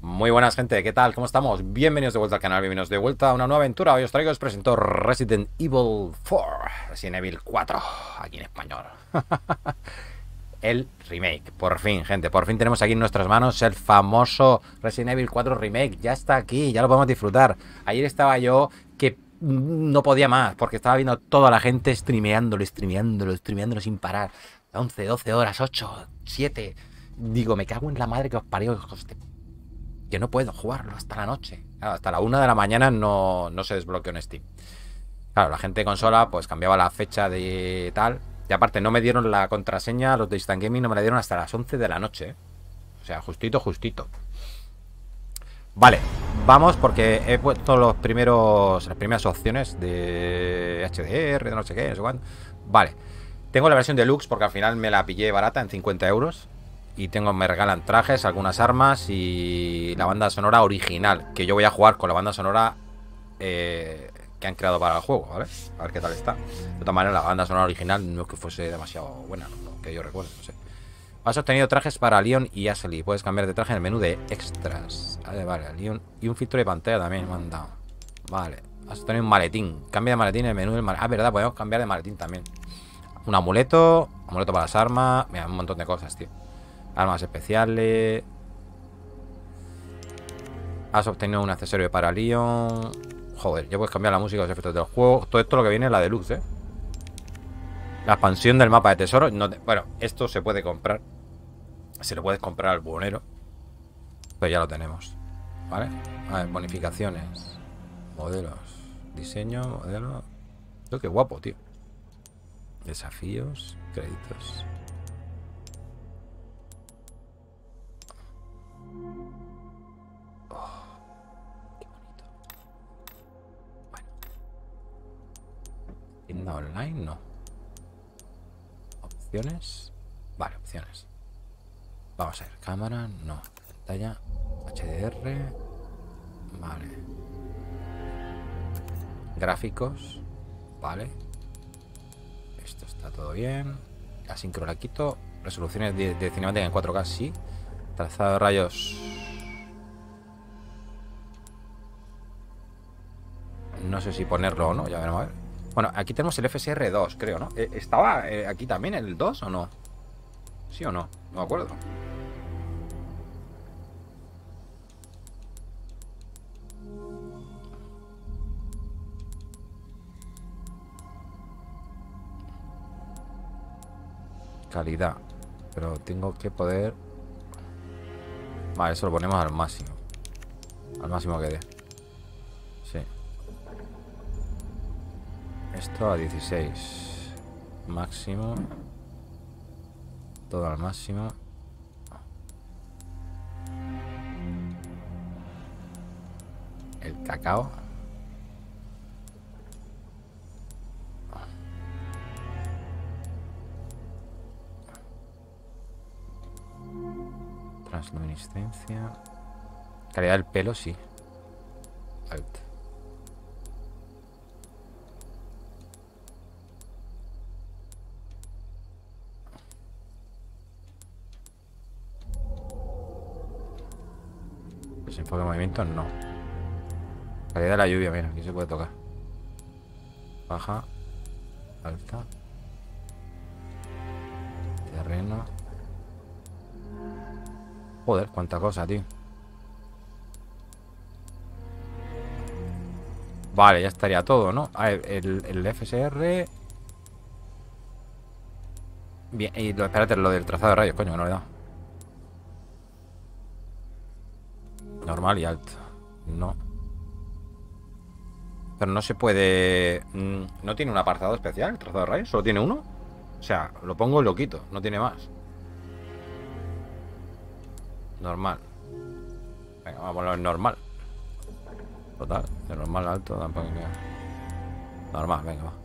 Muy buenas, gente, ¿qué tal? ¿Cómo estamos? Bienvenidos de vuelta al canal, bienvenidos de vuelta a una nueva aventura. Hoy os presento Resident Evil 4, Resident Evil 4, aquí en español. El remake, por fin, gente, por fin tenemos aquí en nuestras manos el famoso Resident Evil 4 Remake. Ya está aquí, ya lo podemos disfrutar. Ayer estaba yo que no podía más, porque estaba viendo toda la gente streameándolo sin parar. 11, 12 horas, 8, 7. Digo, me cago en la madre que os parió, hijos de... que no puedo jugarlo hasta la noche. Claro, hasta la 1 de la mañana no se desbloqueó en Steam. Claro, la gente de consola pues cambiaba la fecha de tal. Y aparte no me dieron la contraseña, los de Instant Gaming no me la dieron hasta las 11 de la noche. O sea, justito. Vale, vamos porque he puesto las primeras opciones de HDR, de no sé qué, no sé cuándo. Vale, tengo la versión deluxe porque al final me la pillé barata en 50 euros. Y me regalan trajes, algunas armas y la banda sonora original. Que yo voy a jugar con la banda sonora que han creado para el juego, ¿vale? A ver qué tal está. De todas maneras, la banda sonora original no es que fuese demasiado buena, no, que yo recuerdo, no sé. Has obtenido trajes para Leon y Ashley. Puedes cambiar de traje en el menú de extras. Vale, Leon. Y un filtro de pantalla también me han dado. Vale. Has obtenido un maletín. Cambia de maletín en el menú del maletín. Ah, verdad, podemos cambiar de maletín también. Un amuleto para las armas. Mira, un montón de cosas, tío. Armas especiales. Has obtenido un accesorio para Leon. Joder, ya puedes cambiar la música y los efectos del juego. Todo esto lo que viene es la deluxe, ¿eh? La expansión del mapa de tesoro. Bueno, esto se puede comprar. Se lo puedes comprar al buhonero. Pero ya lo tenemos. ¿Vale? A ver, bonificaciones. Modelos. Diseño, modelo. Qué guapo, tío. Desafíos. Créditos. Tienda online, no. Opciones. Vale, opciones. Vamos a ver. Cámara, no. Pantalla. HDR. Vale. Gráficos. Vale. Esto está todo bien. Asincro la quito. Resoluciones de cinemática en 4K, sí. Trazado de rayos. No sé si ponerlo o no, ya veremos a ver. Bueno, aquí tenemos el FSR 2, creo, ¿no? ¿Estaba aquí también el 2 o no? ¿Sí o no? No me acuerdo. Calidad. Pero tengo que poder... Vale, eso lo ponemos al máximo. Al máximo que dé. Sí. Esto a 16. Máximo. Todo al máximo. El cacao. Transluminiscencia. Calidad del pelo, sí. Alto. Desenfoque de movimiento, no. Calidad de la lluvia, mira, aquí se puede tocar. Baja. Alta. Terreno. Joder, cuánta cosa, tío. Vale, ya estaría todo, ¿no? A ver, el FSR. Bien, y espérate, lo del trazado de rayos, coño, que no le he dado. Normal y alto. No. Pero no se puede... ¿No tiene un apartado especial el trazado de rayos? ¿Solo tiene uno? O sea, lo pongo y lo quito, no tiene más. Normal. Venga, vamos a ponerlo en normal. Total, de normal a alto tampoco queda. Normal, venga, va.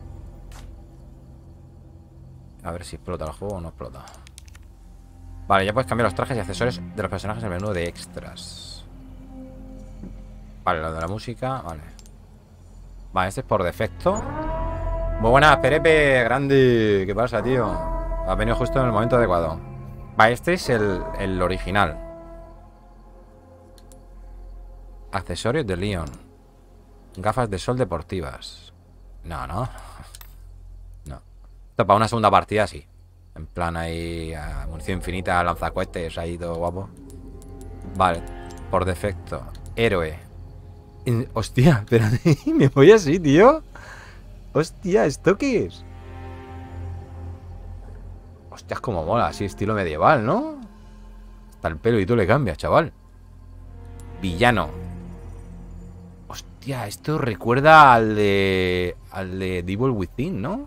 A ver si explota el juego o no explota. Vale, ya puedes cambiar los trajes y accesorios de los personajes en el menú de extras. Vale, lo de la música, vale. Vale, este es por defecto. Muy buenas, Perepe, grande. ¿Qué pasa, tío? Ha venido justo en el momento adecuado. Vale, este es el original. Accesorios de Leon. Gafas de sol deportivas. No, no. No. Esto para una segunda partida, sí. En plan ahí, munición infinita, lanzacohetes, ahí todo guapo. Vale, por defecto. Héroe. Hostia, espérate, me voy así, tío. Hostia, ¿esto qué es? Hostia, es como mola, así estilo medieval, ¿no? Hasta el pelo y tú le cambias, chaval. Villano. Hostia, esto recuerda al de Devil Within, ¿no?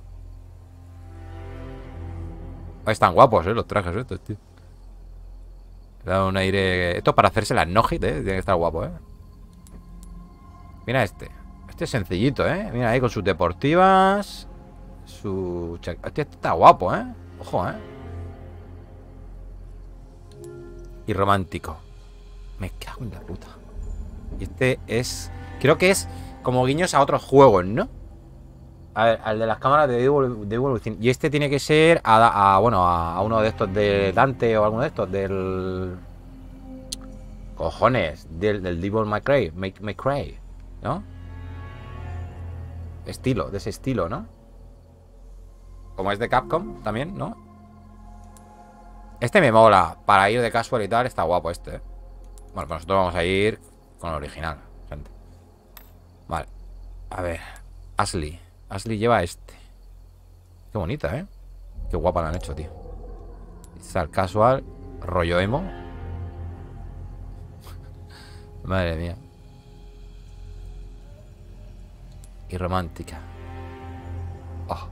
Están guapos, los trajes estos, tío. Da un aire... Esto para hacerse las no-hit, tiene que estar guapo, Mira este. Este es sencillito, Mira ahí con sus deportivas. Hostia, este está guapo, Ojo, Y romántico. Me cago en la puta. Y este es... Creo que es como guiños a otros juegos, ¿no? A ver, al de las cámaras de Devil Within. Y este tiene que ser bueno, a uno de estos de Dante o alguno de estos del... Cojones, del Devil May Cry, ¿no? Estilo, de ese estilo, ¿no? Como es de Capcom también, ¿no? Este me mola. Para ir de casual y tal, está guapo este, Bueno, pues nosotros vamos a ir con el original, gente. Vale. A ver. Ashley. Ashley lleva este. Qué bonita, Qué guapa la han hecho, tío. Está el casual. Rollo emo. Madre mía. Y romántica. Oh.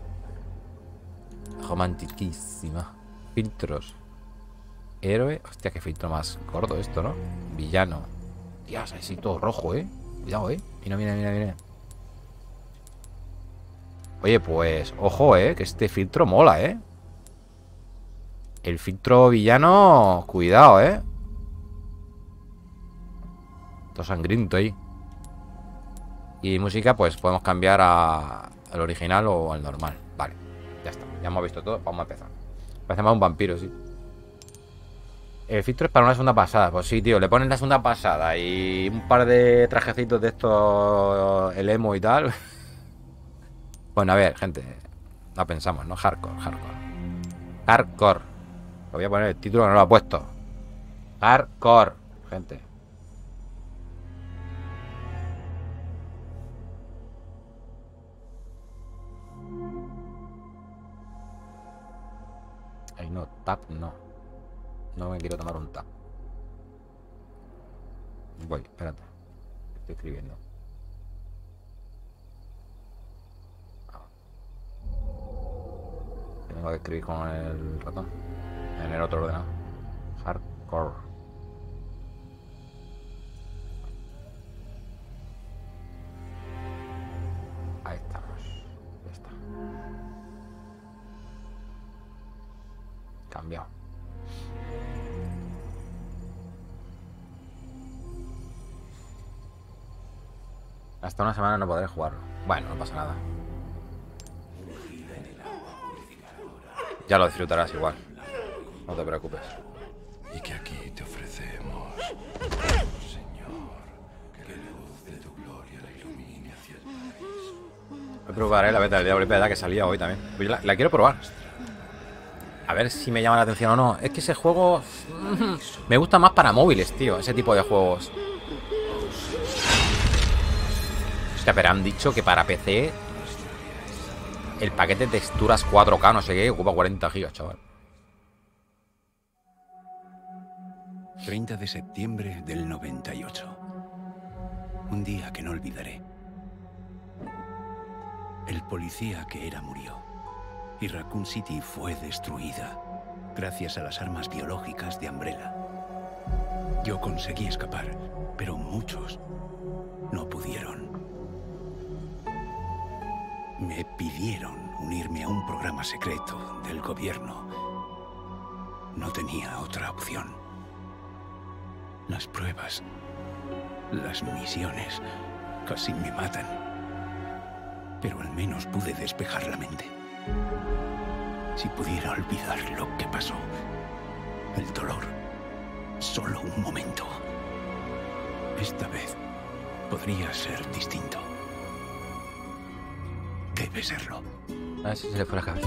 Romantiquísima. Filtros. Héroe. Hostia, qué filtro más gordo esto, ¿no? Villano. Dios, así todo rojo, Cuidado, Mira, mira, mira, mira. Oye, pues, ojo, que este filtro mola, El filtro villano, cuidado, Todo sangriento ahí. Y música, pues podemos cambiar al original o al normal. Vale, ya está, ya hemos visto todo, vamos a empezar. Parece más un vampiro, sí. El filtro es para una segunda pasada. Pues sí, tío, le ponen la segunda pasada y un par de trajecitos de estos, el emo y tal. Bueno, a ver, gente, no pensamos, ¿no? Hardcore. Hardcore. Lo voy a poner el título que no lo ha puesto. Hardcore, gente. Ay, no, tap no. No me quiero tomar un tap. Voy, espérate. Estoy escribiendo. Tengo que escribir con el ratón. En el otro ordenador. Hardcore. Ahí estamos. Ya está. Cambiado. Hasta una semana no podré jugarlo. Bueno, no pasa nada. Ya lo disfrutarás igual. No te preocupes. Y que aquí te ofrecemos, Señor, que la luz de tu gloria la ilumine hacia el paraíso. Me probaré la beta del Diablo, verdad que salía hoy también. La quiero probar. A ver si me llama la atención o no. Es que ese juego me gusta más para móviles, tío. Ese tipo de juegos. Hostia, pero han dicho que para PC el paquete de texturas 4K, no sé qué, ocupa 40 gigas, chaval. 30 de septiembre del 98. Un día que no olvidaré. El policía que era murió. Y Raccoon City fue destruida gracias a las armas biológicas de Umbrella. Yo conseguí escapar, pero muchos no pudieron. Me pidieron unirme a un programa secreto del gobierno. No tenía otra opción. Las pruebas, las misiones, casi me matan. Pero al menos pude despejar la mente. Si pudiera olvidar lo que pasó, el dolor, solo un momento. Esta vez podría ser distinto. Debe serlo. A ver si se le fue la cabeza.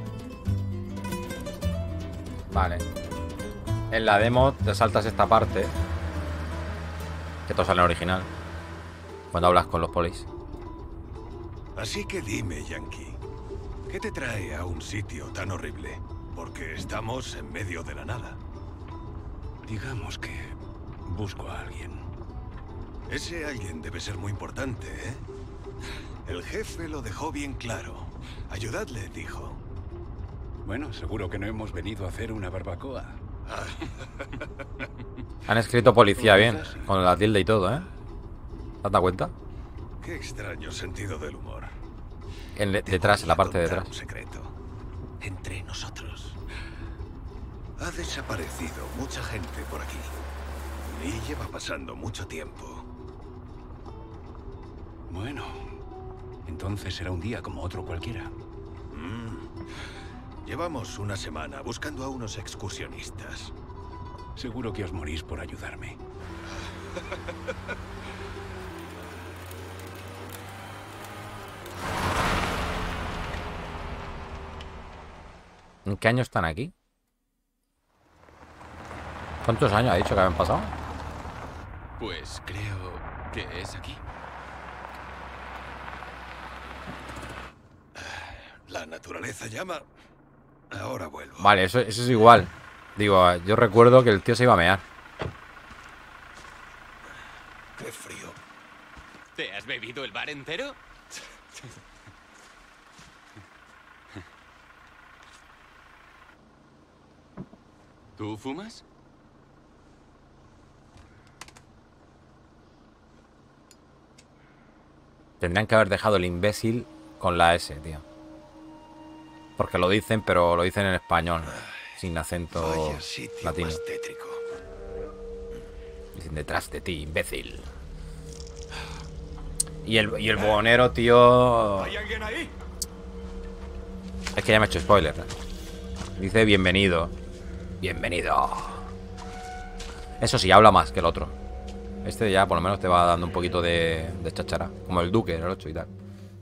Vale. En la demo te saltas esta parte. Que todo sale en original. Cuando hablas con los polis. Así que dime, Yankee, ¿qué te trae a un sitio tan horrible? Porque estamos en medio de la nada. Digamos que busco a alguien. Ese alguien debe ser muy importante, ¿eh? El jefe lo dejó bien claro. Ayudadle, dijo. Bueno, seguro que no hemos venido a hacer una barbacoa. Han escrito policía bien. Con la tilde y todo, ¿eh? ¿Te has dado cuenta? Qué extraño sentido del humor. Detrás, en la parte de detrás. Un secreto. Entre nosotros. Ha desaparecido mucha gente por aquí. Y lleva pasando mucho tiempo. Bueno, entonces será un día como otro cualquiera. Llevamos una semana buscando a unos excursionistas. Seguro que os morís por ayudarme. ¿En qué año están aquí? ¿Cuántos años ha dicho que habían pasado? Pues creo que es aquí. La naturaleza llama. Ahora vuelvo. Vale, eso es igual. Digo, yo recuerdo que el tío se iba a mear. Qué frío. ¿Te has bebido el bar entero? ¿Tú fumas? Tendrían que haber dejado el imbécil con la S, tío. Porque lo dicen, pero lo dicen en español. Sin acento Vaya sitio latino. más tétrico. Dicen detrás de ti, imbécil. Y el buhonero, tío. ¿Hay alguien ahí? Es que ya me he hecho spoiler. Dice bienvenido. Bienvenido. Eso sí, habla más que el otro. Este ya por lo menos te va dando un poquito de cháchara. Como el Duque, el 8 y tal.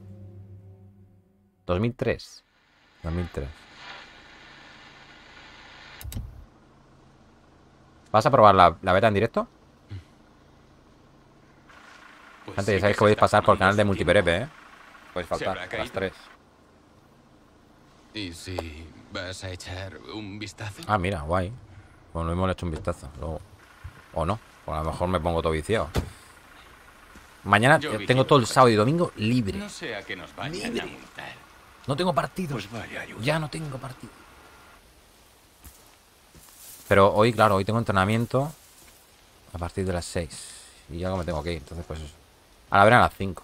2003. 2003. ¿Vas a probar la beta en directo? Pues Gente, sí ya sabéis que se podéis está pasar por el canal de tomando su Multiperepe, tiempo. Podéis Se faltar habrá a las caído. 3. ¿Y si vas a echar un vistazo? Ah, mira, guay. Pues lo mismo le he hecho un vistazo. Luego. O no. O a lo mejor me pongo todo viciado. Mañana Yo tengo vigilo todo el el sábado y domingo libre. No sea que nos vayan a multar. No tengo partido. Pues vaya ayuda. Ya no tengo partido. Pero hoy, claro, hoy tengo entrenamiento a partir de las 6. Y ya me tengo que ir. Entonces, pues eso. Ahora verán a las 5.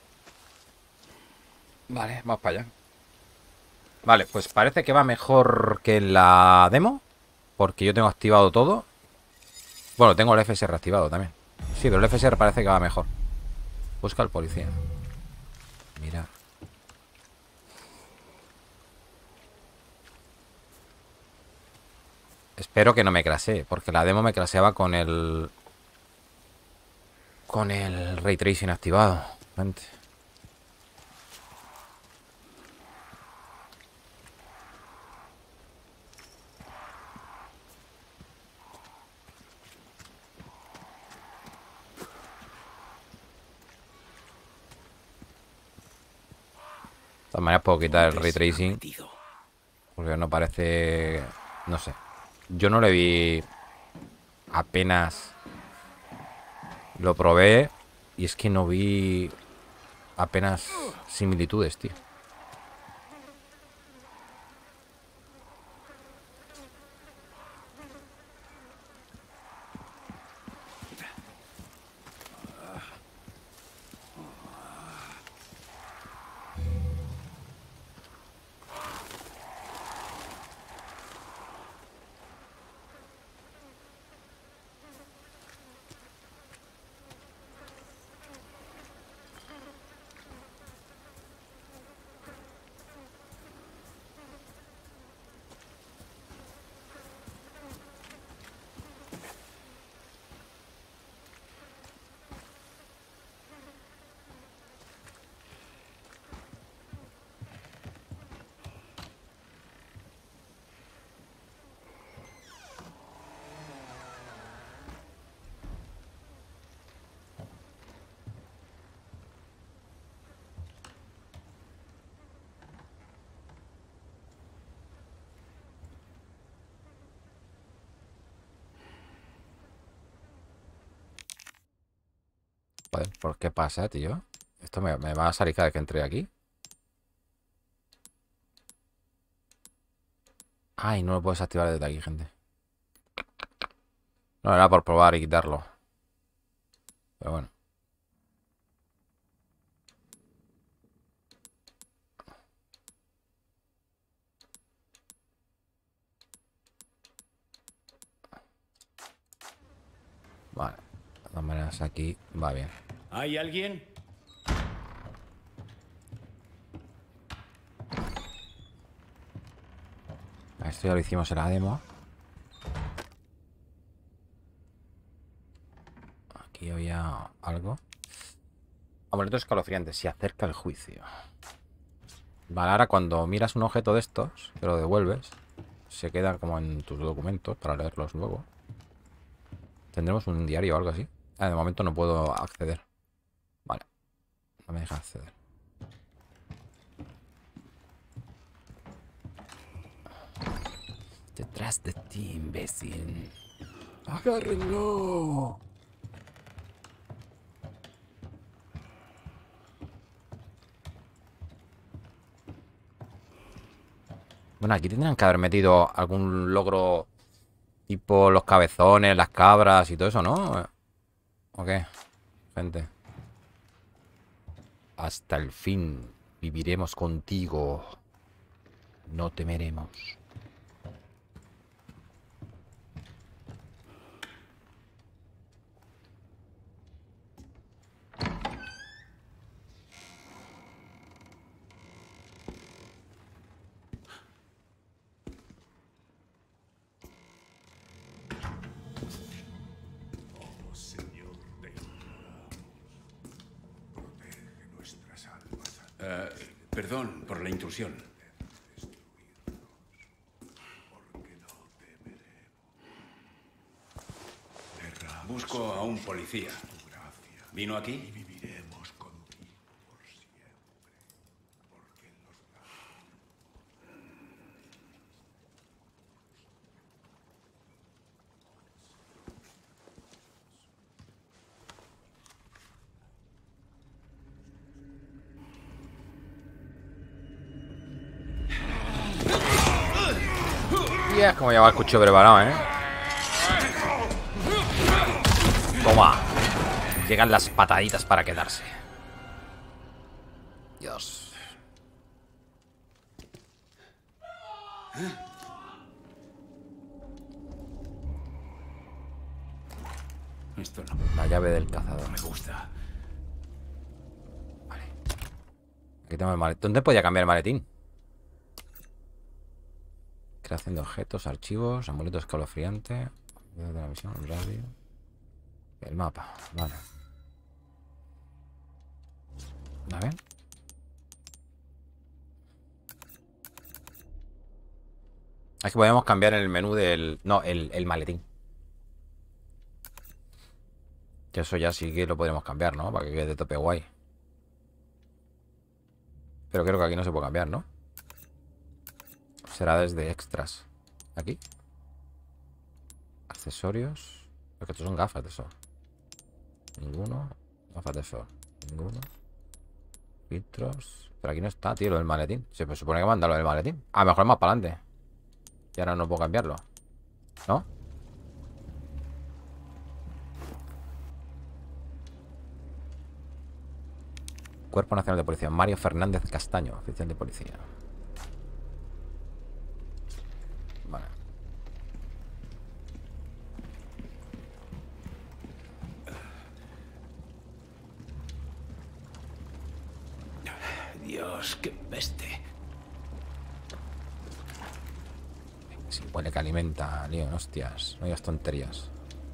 Vale, vamos para allá. Vale, pues parece que va mejor que en la demo. Porque yo tengo activado todo. Bueno, tengo el FSR activado también. Sí, pero el FSR parece que va mejor. Busca al policía. Mira. Espero que no me crasee, porque la demo me craseaba con el Ray Tracing activado. Vente. De todas maneras puedo quitar el Ray Tracing, porque no parece... No sé. Yo no le vi... Apenas... Lo probé y es que no vi apenas similitudes, tío. Joder, ¿por qué pasa, tío? Esto me va a salir cada vez que entre aquí. Ay, no lo puedes activar desde aquí, gente. No, era por probar y quitarlo. Pero bueno. Vale. De todas maneras, aquí va bien. ¿Hay alguien? Esto ya lo hicimos en la demo. Aquí había algo. Amuleto escalofriante. Se acerca el juicio. Vale, ahora cuando miras un objeto de estos, que lo devuelves, se queda como en tus documentos para leerlos luego. ¿Tendremos un diario o algo así? Ah, de momento no puedo acceder. Vale. No me deja acceder. Detrás de ti, imbécil. ¡Agárrenlo! Bueno, aquí tendrán que haber metido algún logro tipo los cabezones, las cabras y todo eso, ¿no? ¿O qué? Gente. Hasta el fin viviremos contigo. No temeremos. Perdón por la intrusión. Busco a un policía. ¿Vino aquí? Y es como llevar el cuchillo preparado, ¿eh? Toma. Llegan las pataditas para quedarse. Dios. Esto no La llave del cazador. me gusta. Vale. Aquí tengo el maletín. ¿Dónde podía cambiar el maletín? Creación de objetos, archivos, amuleto escalofriante. De la visión, radio. El mapa, vale. A ver. Es que podemos cambiar el menú del... No, el maletín. Que eso ya sí que lo podremos cambiar, ¿no? Para que quede tope guay. Pero creo que aquí no se puede cambiar, ¿no? Será desde extras. Aquí. Accesorios. Porque estos son gafas de sol. Ninguno. Gafas de sol. Ninguno. Filtros. Pero aquí no está, tío, lo del maletín. Se supone que manda lo del maletín. A lo mejor es más para adelante. Y ahora no puedo cambiarlo. ¿No? Cuerpo Nacional de Policía. Mario Fernández Castaño, oficial de policía. Vale. Dios, qué peste. Sí, huele que alimenta, Leon, hostias. No digas tonterías.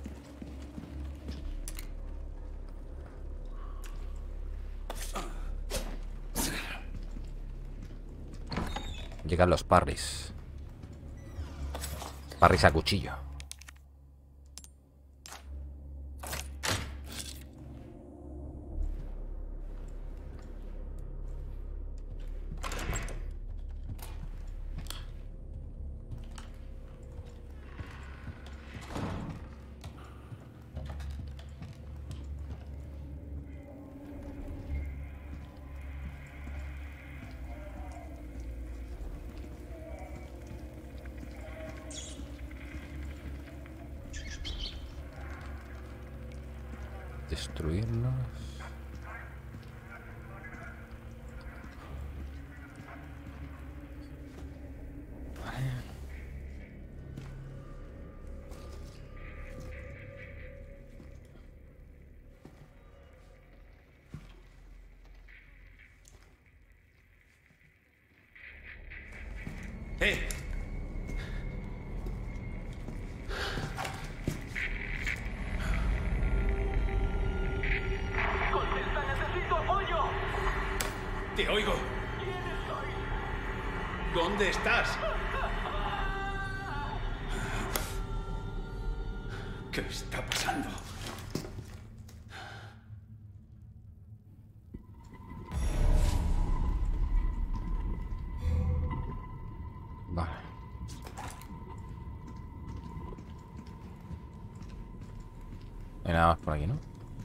Llegan los parries. Parries a cuchillo. Destruirlos. ¡Eh! ¡Contesta, necesito apoyo! ¡Te oigo! ¿Dónde estás? ¿Qué está pasando? Vale. No hay nada más por aquí, ¿no?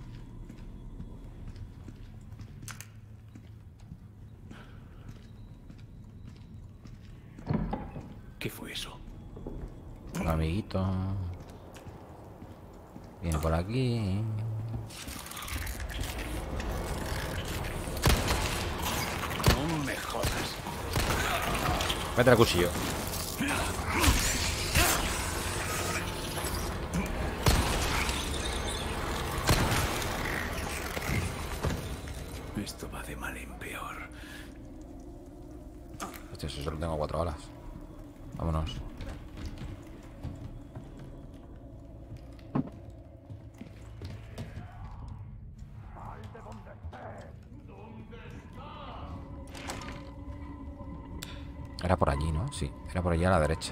¿Qué fue eso? Un amiguito. Viene por aquí. No me jodas. Mete el cuchillo. Esto va de mal en peor. Hostia, eso solo tengo 4 balas. Vámonos. Era por allí, ¿no? Sí, era por allí a la derecha.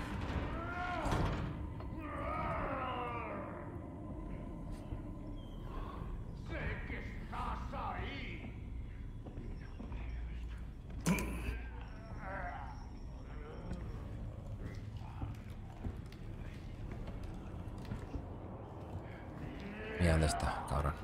Mira dónde está, cabrón.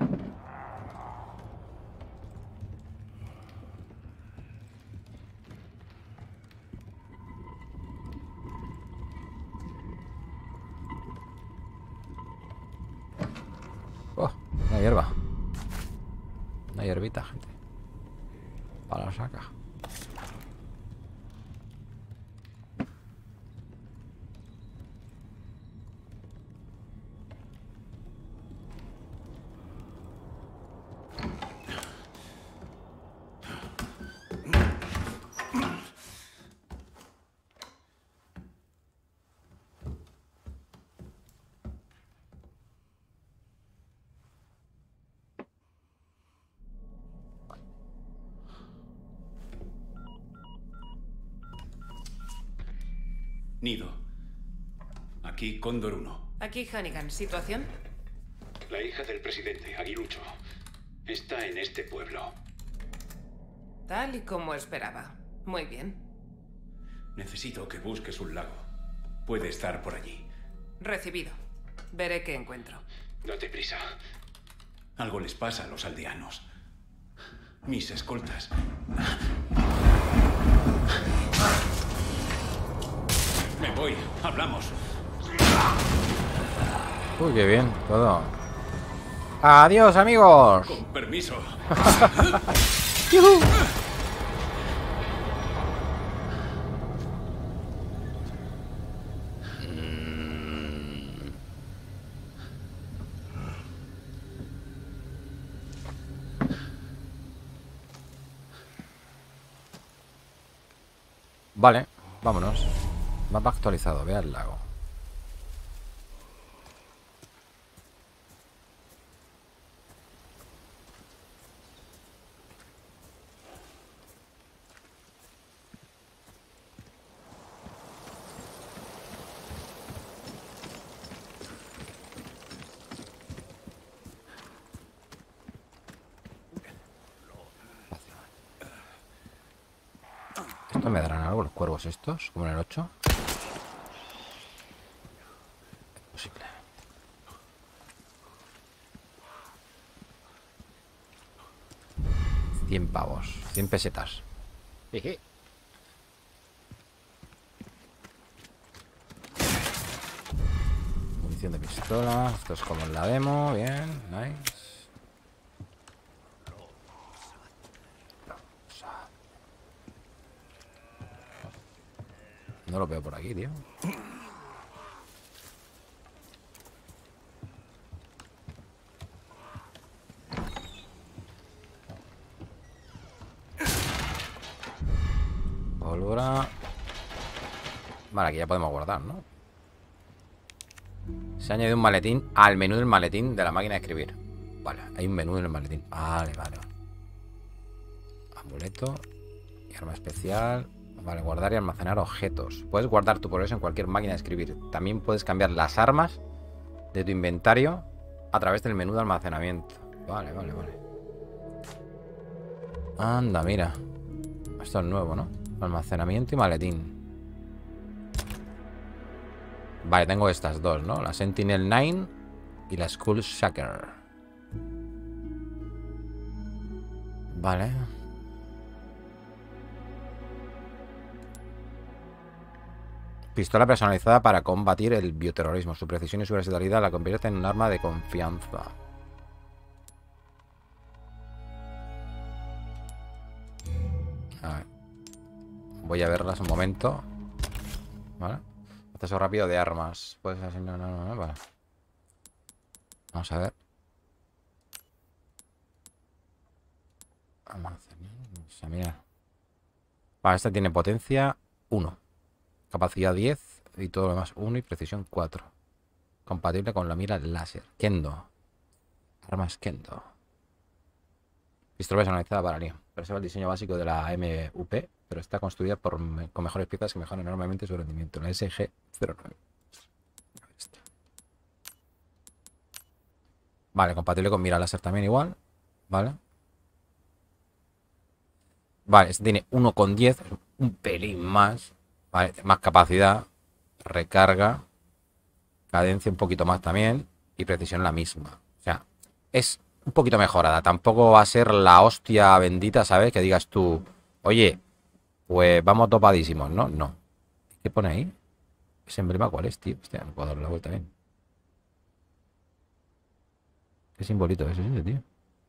Oh, una hierba. Una hierbita, gente. Para la saca. Nido. Aquí Cóndor 1. Aquí Hannigan. ¿Situación? La hija del presidente, Aguilucho, está en este pueblo. Tal y como esperaba. Muy bien. Necesito que busques un lago. Puede estar por allí. Recibido. Veré qué encuentro. Date prisa. Algo les pasa a los aldeanos. Mis escoltas. Me voy. Hablamos. Uy, qué bien, todo. Adiós, amigos. Con permiso. ¡Yujú! Vale, vámonos. Mapa actualizado, vea el lago. ¿Esto me darán algo los cuervos estos? Como en el 8. Es posible. $100 pavos. 100 pesetas. Jeje. Munición de pistola. Esto es como en la demo. Bien, nice. No lo veo por aquí, tío. Pólvora. Vale, aquí ya podemos guardar, ¿no? Se ha añadido un maletín al menú del maletín de la máquina de escribir. Vale, hay un menú en el maletín. Vale, vale. Amuleto. Y arma especial. Vale, guardar y almacenar objetos. Puedes guardar tu progreso en cualquier máquina de escribir. También puedes cambiar las armas de tu inventario a través del menú de almacenamiento. Vale, vale, vale. Anda, mira. Esto es nuevo, ¿no? Almacenamiento y maletín. Vale, tengo estas dos, ¿no? La Sentinel-9 y la Skull Shaker. Vale. Pistola personalizada para combatir el bioterrorismo. Su precisión y su versatilidad la convierte en un arma de confianza. A ver. Voy a verlas un momento. Vale. Acceso rápido de armas. Puedes asignar... No, vale. Vamos a ver. Mira. Vale, esta tiene potencia 1. Capacidad 10 y todo lo demás 1 y precisión 4. Compatible con la mira láser. Kendo. Armas Kendo. Pistola personalizada para Leon. Preserva el diseño básico de la MUP, pero está construida con mejores piezas que mejoran enormemente su rendimiento. La SG-09. Vale, compatible con mira láser también igual. Vale. Vale, este tiene 1,10. Un pelín más. Vale, más capacidad. Recarga. Cadencia un poquito más también. Y precisión la misma. O sea, es un poquito mejorada. Tampoco va a ser la hostia bendita, ¿sabes? Que digas tú, oye, pues vamos topadísimos, ¿no? No. ¿Qué pone ahí? ¿Ese emblema cuál es, tío? Hostia, no puedo darle la vuelta bien. ¿Qué simbolito es ese, tío?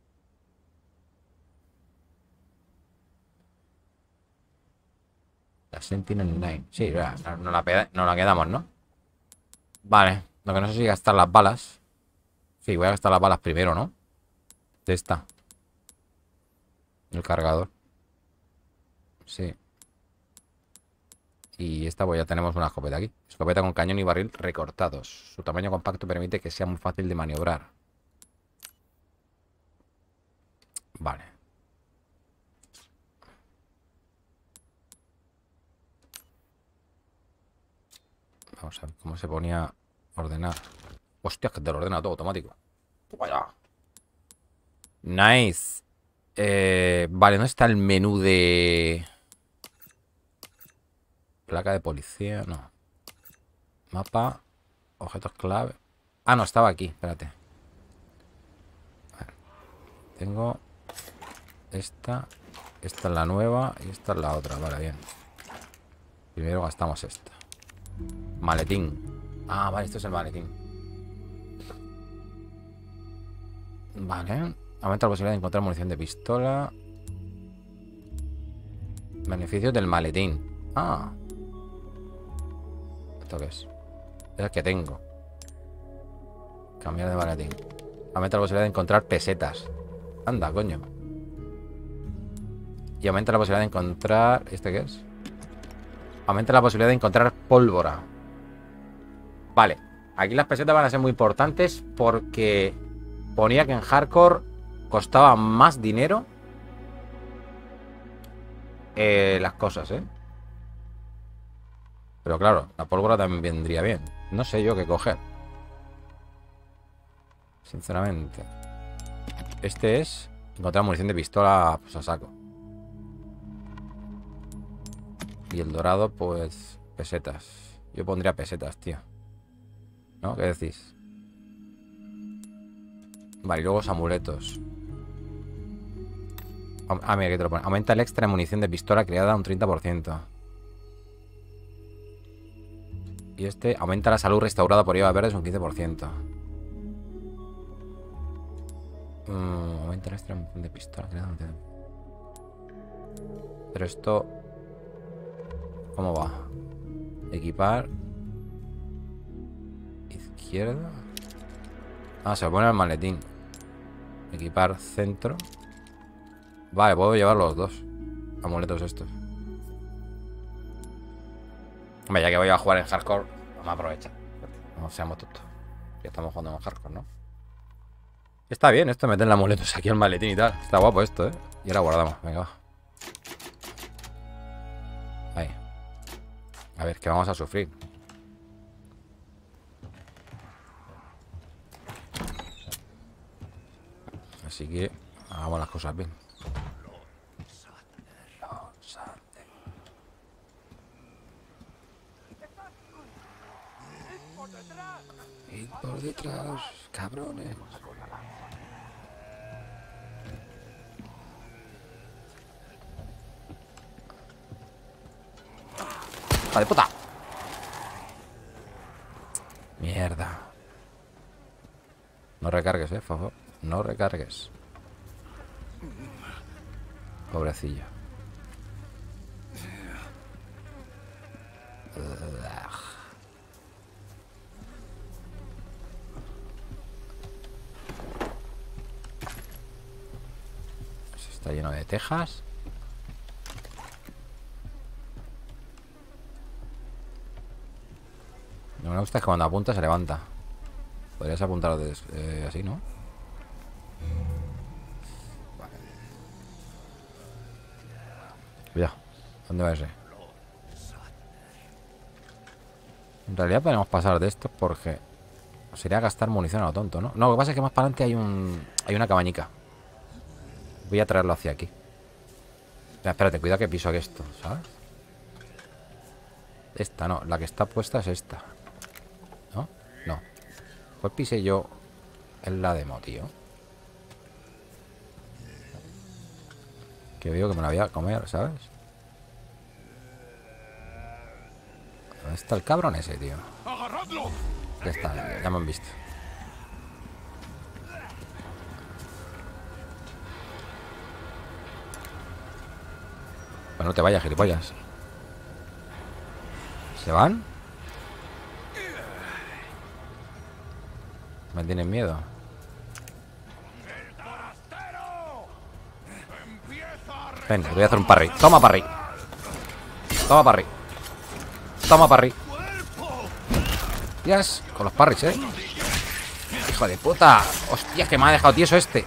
La Sentinel-9. Sí, no la quedamos, ¿no? Vale. Lo que no sé si gastar las balas. Sí, voy a gastar las balas primero, ¿no? De esta. El cargador. Sí. Y esta, pues ya tenemos una escopeta aquí. Escopeta con cañón y barril recortados. Su tamaño compacto permite que sea muy fácil de maniobrar. Vale. Vamos a ver cómo se ponía a ordenar. Hostia, que te lo ordena todo automático. Vaya. Nice. Vale, ¿dónde está el menú de... Placa de policía? No. Mapa. Objetos clave. Ah, no, estaba aquí. Espérate. Vale. Tengo... Esta. Esta es la nueva y esta es la otra. Vale, bien. Primero gastamos esta. Maletín. Ah, vale, esto es el maletín. Vale. Aumenta la posibilidad de encontrar munición de pistola. Beneficios del maletín. Ah. ¿Esto qué es? Es el que tengo. Cambiar de maletín. Aumenta la posibilidad de encontrar pesetas. Anda, coño. Y aumenta la posibilidad de encontrar... ¿Este qué es? Aumenta la posibilidad de encontrar pólvora. Vale. Aquí las pesetas van a ser muy importantes porque ponía que en hardcore costaba más dinero las cosas, ¿eh? Pero claro, la pólvora también vendría bien. No sé yo qué coger. Sinceramente. Este es encontrar munición de pistola, pues a saco. Y el dorado, pues pesetas. Yo pondría pesetas, tío. ¿No? ¿Qué decís? Vale, y luego los amuletos. Ah, mira, que te lo pone. Aumenta el extra de munición de pistola creada un 30%. Y este aumenta la salud restaurada por hierbas verdes un 15%. Aumenta el extra de munición de pistola creada un 30%. Pero esto... ¿Cómo va? Equipar. Izquierda. Ah, se lo pone en el maletín. Equipar centro. Vale, puedo llevar los dos amuletos estos. Hombre, ya que voy a jugar en hardcore, vamos a aprovechar. No seamos tontos. Ya estamos jugando en hardcore, ¿no? Está bien esto, meter los amuletos aquí al maletín y tal. Está guapo esto, ¿eh? Y ahora guardamos, venga, va. Ahí. A ver, que vamos a sufrir. Así que hagamos las cosas bien. Y por detrás, cabrones. ¡Hija de puta! Mierda. No recargues, por favor. No recargues. Pobrecillo. Está lleno de tejas. Lo que me gusta es que cuando apunta se levanta. Podrías apuntar así, ¿no? Vale. Cuidado. ¿Dónde va ese? En realidad podemos pasar de esto porque sería gastar munición a lo tonto, ¿no? No, lo que pasa es que más para adelante hay una cabañica. Voy a traerlo hacia aquí. Espérate, cuidado que piso aquí esto, ¿sabes? Esta no, la que está puesta es esta. ¿No? No. Pues pise yo en la demo, tío. Que veo que me la voy a comer, ¿sabes? ¿Dónde está el cabrón ese, tío? Ya está, ya me han visto. Pues no te vayas, gilipollas. ¿Se van? ¿Me tienen miedo? Ven, voy a hacer un parry. Toma parry. Toma parry. Toma parry. Hostias, con los parries, hijo de puta. Hostias, que me ha dejado tieso este.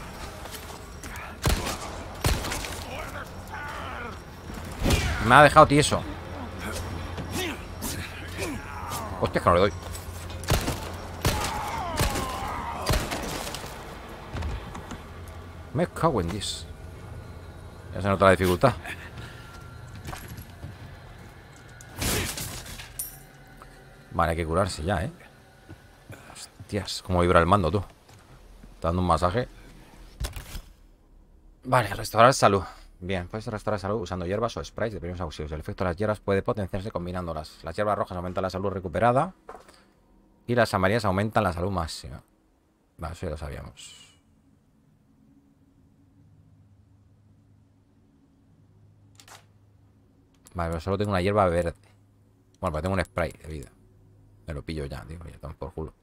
Me ha dejado tieso. Hostia, que no le doy. Me cago en 10. Ya se nota la dificultad. Vale, hay que curarse ya, Hostias, cómo vibra el mando, tú. Está dando un masaje. Vale, restaurar salud. Bien, puedes restaurar salud usando hierbas o sprays de primeros auxilios. El efecto de las hierbas puede potenciarse combinándolas. Las hierbas rojas aumentan la salud recuperada y las amarillas aumentan la salud máxima. Vale, eso ya lo sabíamos. Vale, pero solo tengo una hierba verde. Bueno, pues tengo un spray de vida. Me lo pillo ya, tío. Ya estamos por culo.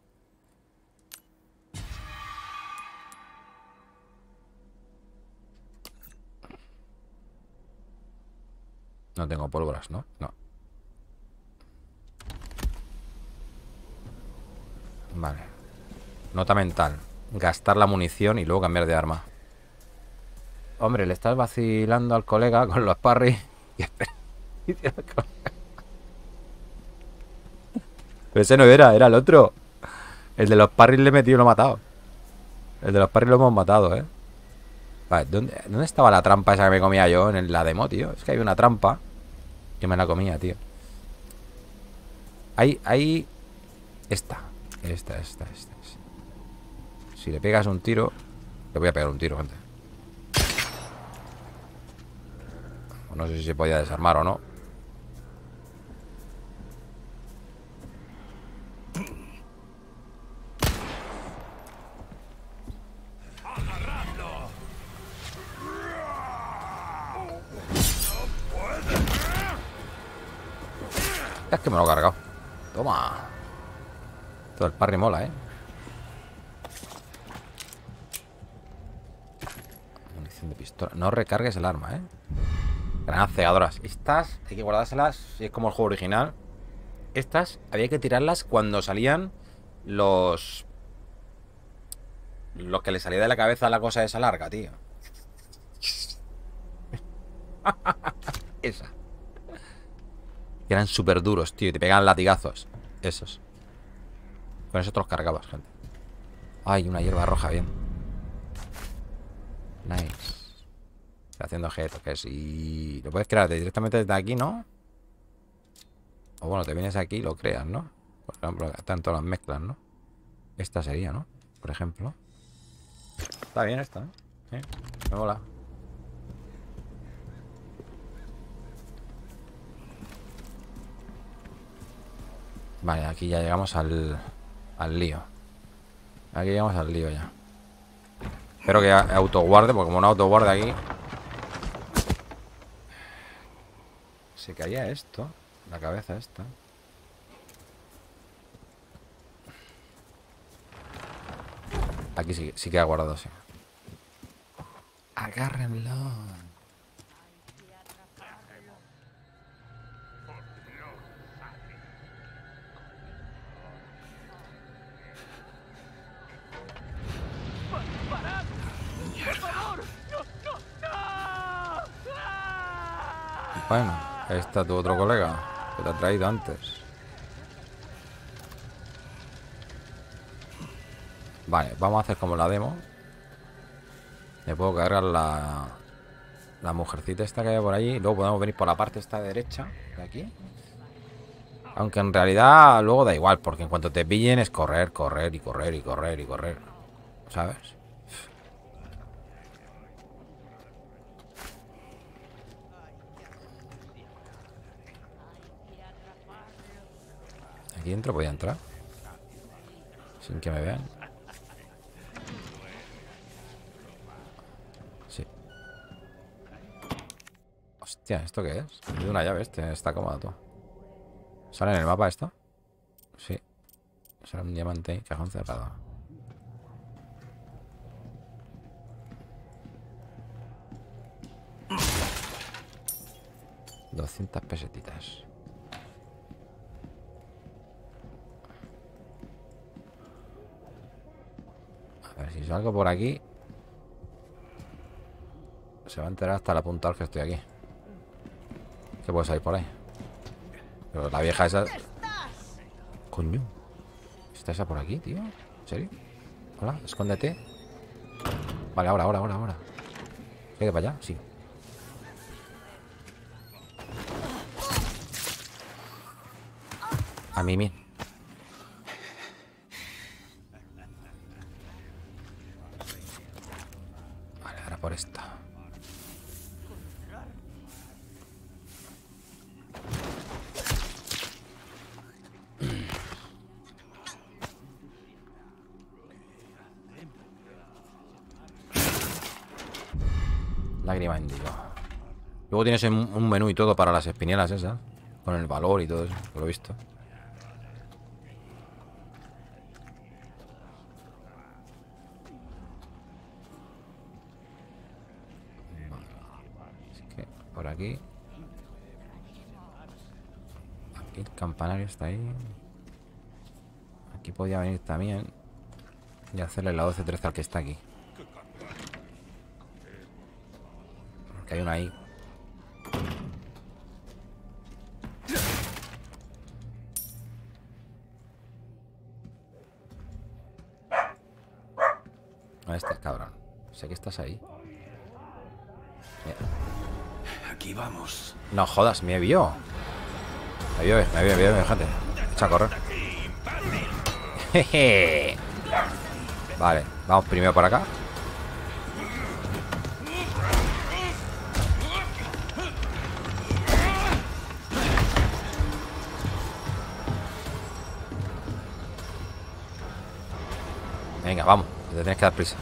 No tengo pólvoras, ¿no? No. Vale. Nota mental. Gastar la munición y luego cambiar de arma. Hombre, le estás vacilando al colega con los parries. Pero ese no era el otro. El de los parries le he metido y lo he matado. El de los parries lo hemos matado, Vale, ¿dónde estaba la trampa esa que me comía yo en la demo, tío? Es que hay una trampa. Yo me la comía, tío. Ahí. Esta. Si le pegas un tiro. Le voy a pegar un tiro, gente. No sé si se podía desarmar o no. Es que me lo he cargado. Toma. Todo el parry mola, ¿eh? Munición de pistola. No recargues el arma, ¿eh? Granadas cegadoras. Estas hay que guardárselas. Si es como el juego original. Estas había que tirarlas cuando salían los que le salía de la cabeza a la cosa esa larga, tío. Esa. Que eran súper duros, tío. Y te pegaban latigazos. Esos. Con eso te los cargabas, gente. Ay, una hierba roja, bien. Nice. Haciendo objetos, que sí. Lo puedes crear directamente desde aquí, ¿no? O bueno, te vienes aquí y lo creas, ¿no? Por ejemplo, tanto las mezclas, ¿no? Esta sería, ¿no? Por ejemplo. Está bien esta, ¿eh? Sí, me mola. Vale, aquí ya llegamos al lío. Aquí llegamos al lío ya. Espero que autoguarde, porque como no autoguarde aquí... Se caía esto. La cabeza esta. Aquí sí que ha guardado, sí. Agárrenlo. Bueno, ahí está tu otro colega que te ha traído antes. Vale, vamos a hacer como la demo. Le puedo cargar la mujercita esta que hay por allí. Luego podemos venir por la parte esta derecha de aquí. Aunque en realidad luego da igual, porque en cuanto te pillen es correr, correr y correr y correr y correr. ¿Sabes? Aquí dentro podía entrar sin que me vean. Sí. Hostia, ¿esto qué es? Es de una llave está cómoda tú. ¿Sale en el mapa esto? Sí. Sale un diamante ahí, cajón cerrado. $200 pesetitas. A ver si salgo por aquí. Se va a enterar hasta la punta que estoy aquí. ¿Qué puede salir por ahí? Pero la vieja esa... Coño. ¿Está esa por aquí, tío? ¿En serio? Hola, escóndete. Vale, ahora. ¿Qué de para allá? Sí. A mí. Vale, ahora por esta. Lágrima índigo. Luego tienes un menú y todo para las espinelas esas. Con el valor y todo eso, lo he visto. Así que por aquí. Aquí el campanario está ahí. Aquí podía venir también. Y hacerle la 12-13 al que está aquí. Que hay una ahí. ¿Dónde estás, cabrón? Sé que estás ahí. Mira. Aquí vamos. No jodas, me vio. Me vio, gente. Echa a correr. Jeje. Vale, vamos primero por acá. Venga, vamos, te tienes que dar prisa.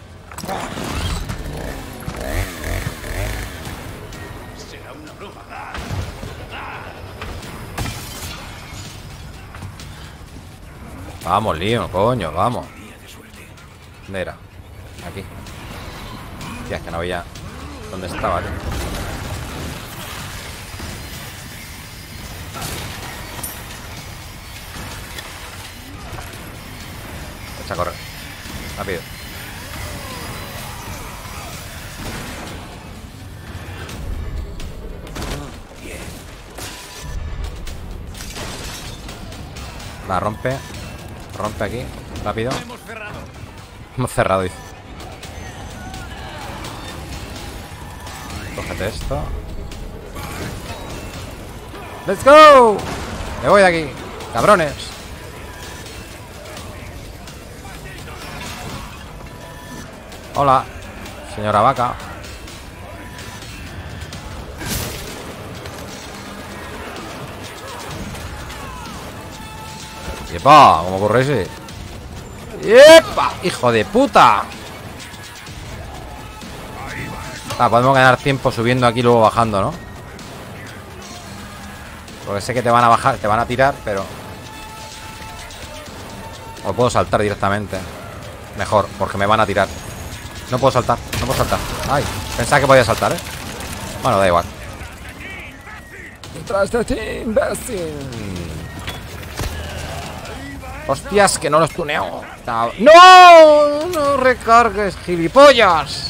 Será una broma. Vamos, lío, coño, vamos. ¿Dónde era? Aquí. Hostia, es que no veía dónde estaba, tío. Echa a correr. Rápido. La rompe. Rompe aquí. Rápido. Hemos cerrado, dice. Cógete esto. ¡Let's go! Me voy de aquí, cabrones. Hola, señora vaca. ¡Yepa! ¿Cómo corre ese? ¡Yepa! ¡Hijo de puta! Ah, podemos ganar tiempo subiendo aquí y luego bajando, ¿no? Porque sé que te van a bajar, te van a tirar, pero... O puedo saltar directamente. Mejor, porque me van a tirar. No puedo saltar, no puedo saltar. Ay, pensaba que podía saltar, ¿eh? Bueno, da igual. Detrás de ti, imbécil. Hostias, que no los tuneo. ¡No! ¡No recargues, gilipollas!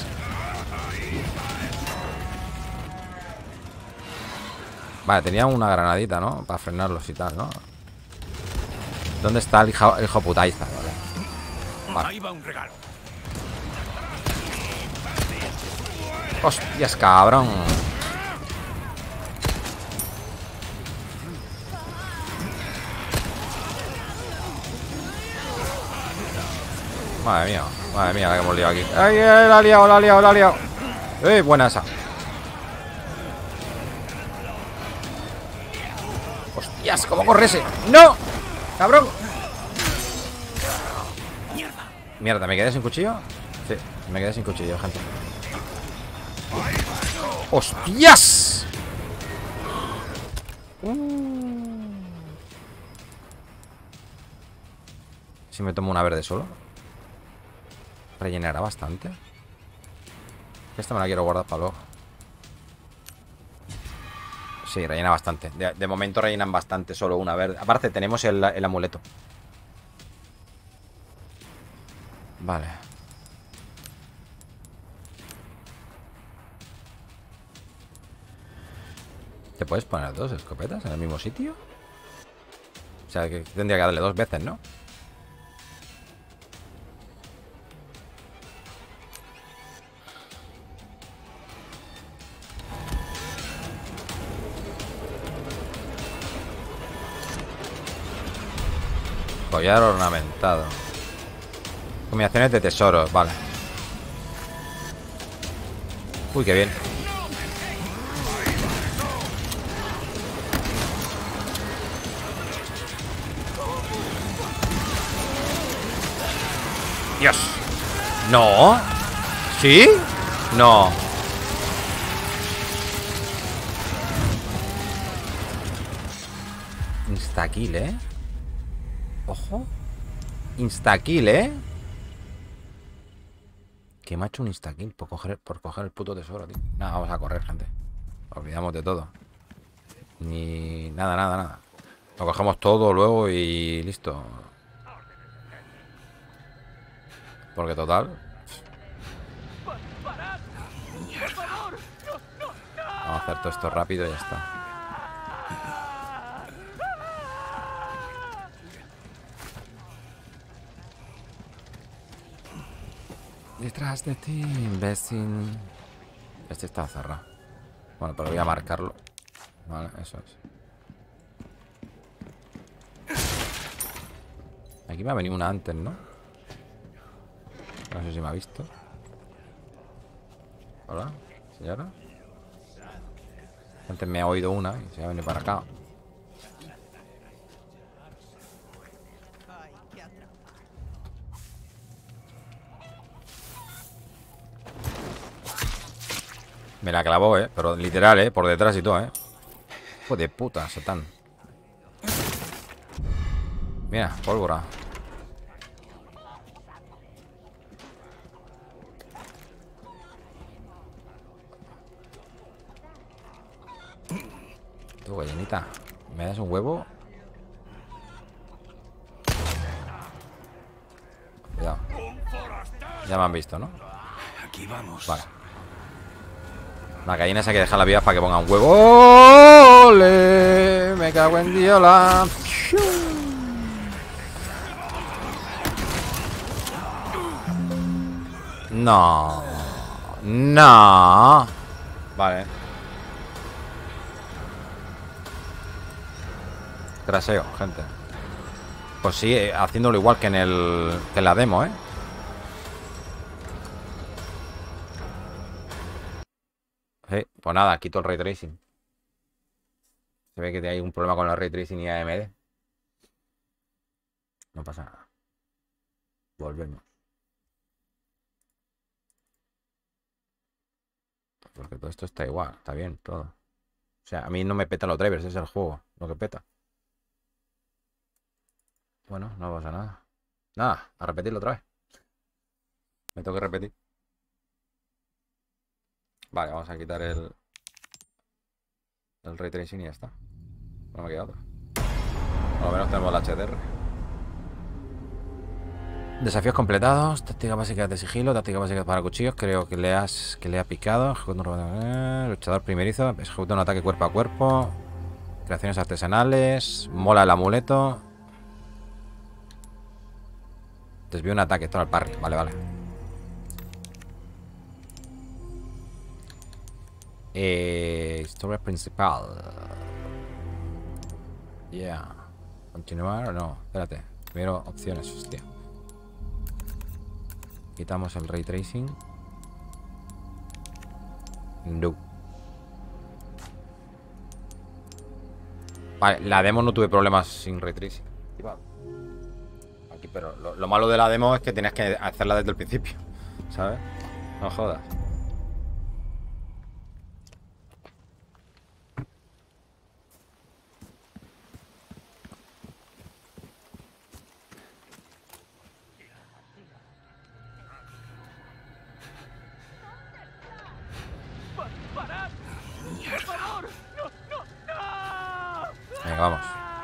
Vale, tenía una granadita, ¿no? Para frenarlos y tal, ¿no? ¿Dónde está el hijo putaiza? Vale. Ahí va un regalo. Hostias, cabrón. Madre mía, la que hemos liado aquí. ¡Ay, la ha liado, la ha liado, la ha liado! Buena esa. ¡Hostias! ¿Cómo corre ese? ¡No! ¡Cabrón! Mierda, ¿me quedé sin cuchillo? Sí, me quedé sin cuchillo, gente. ¡Hostias! Si me tomo una verde solo, rellenará bastante. Esta me la quiero guardar para luego. Sí, rellena bastante. De momento rellenan bastante, solo una verde. Aparte tenemos el amuleto. Vale. ¿Te puedes poner dos escopetas en el mismo sitio? O sea, que tendría que darle dos veces, ¿no? Collar ornamentado. Combinaciones de tesoros, vale. Uy, qué bien. Dios. No. ¿Sí? No. Instakill, ¿eh? Ojo. Instakill, ¿eh? Que me ha hecho un instakill por coger el puto tesoro, tío. Nada, vamos a correr, gente. Olvidamos de todo. Ni... Nada. Lo cogemos todo luego y listo. Porque total... Vamos a hacer todo esto rápido y ya está. Detrás de ti, imbécil. Este está cerrado. Bueno, pero voy a marcarlo. Vale, eso es. Aquí me ha venido una antes, ¿no? No sé si me ha visto. Hola, señora. Antes me ha oído una y se ha venido para acá. Me la clavó, pero literal, por detrás y todo, Hijo de puta, Satán. Mira, pólvora. Tú, gallinita, ¿me das un huevo? Cuidado. Ya me han visto, ¿no? Aquí vamos. Vale. La gallina esa hay que dejarla viva para que ponga un huevo. ¡Ole! Me cago en Diola. No. No. Vale. Craseo, gente. Pues sí, haciéndolo igual que en la demo, ¿eh? Pues nada, quito el Ray Tracing. Se ve que hay un problema con el Ray Tracing y AMD. No pasa nada. Volvemos. Porque todo esto está igual, está bien, todo. O sea, a mí no me petan los drivers, es el juego lo que peta. Bueno, no pasa nada. Nada, a repetirlo otra vez. Me tengo que repetir. Vale, vamos a quitar el Ray Tracing y ya está. No me queda otra. Por lo menos tenemos el HDR. Desafíos completados. Táctica básica de sigilo. Táctica básica para cuchillos. Creo que le ha picado. Luchador primerizo. Ejecuta un ataque cuerpo a cuerpo. Creaciones artesanales. Mola el amuleto. Desvío un ataque. Todo al parry. Vale, vale. Historia principal. Yeah. ¿Continuar o no? Espérate. Primero opciones, hostia. Quitamos el Ray Tracing. No. Vale, la demo no tuve problemas sin Ray Tracing. Aquí, pero lo malo de la demo es que tenías que hacerla desde el principio, ¿sabes? No jodas. Venga, vamos.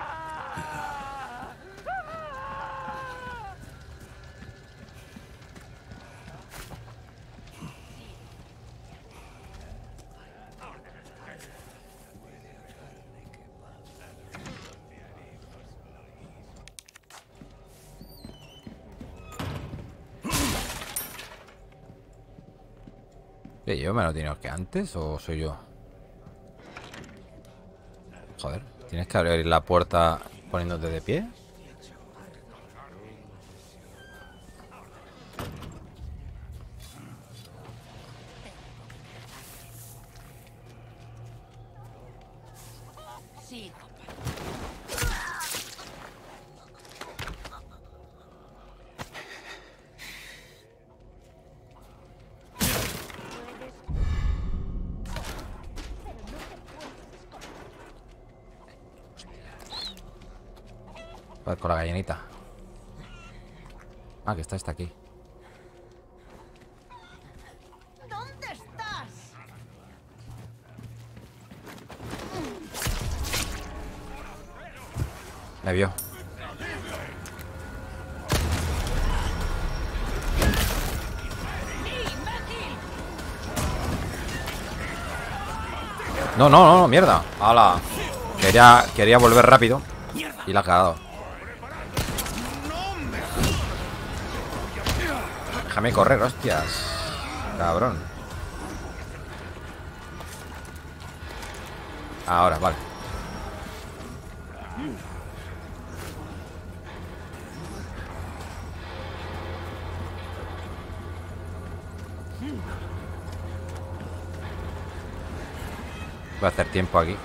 ¿Yo me lo tengo que antes o soy yo? Joder, ¿tienes que abrir la puerta poniéndote de pie? Sí. Con la gallinita. Ah, que está aquí. ¿Dónde estás? Me vio. No, no, no, mierda. ¡Hala! Quería volver rápido. Y la ha cagado. Déjame correr, hostias. Cabrón. Ahora, vale. Voy a hacer tiempo aquí.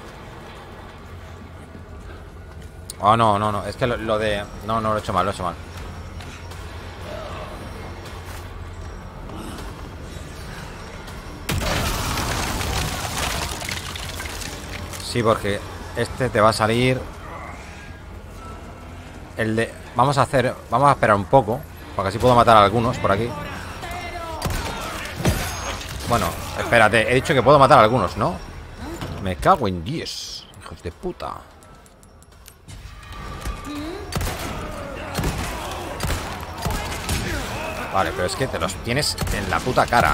Oh, no, no, no. Es que lo de... No, no, lo he hecho mal, lo he hecho mal. Sí, porque este te va a salir... El de... Vamos a esperar un poco, porque así puedo matar a algunos por aquí. Bueno, espérate. He dicho que puedo matar a algunos, ¿no? Me cago en 10. Hijos de puta. Vale, pero es que te los tienes en la puta cara.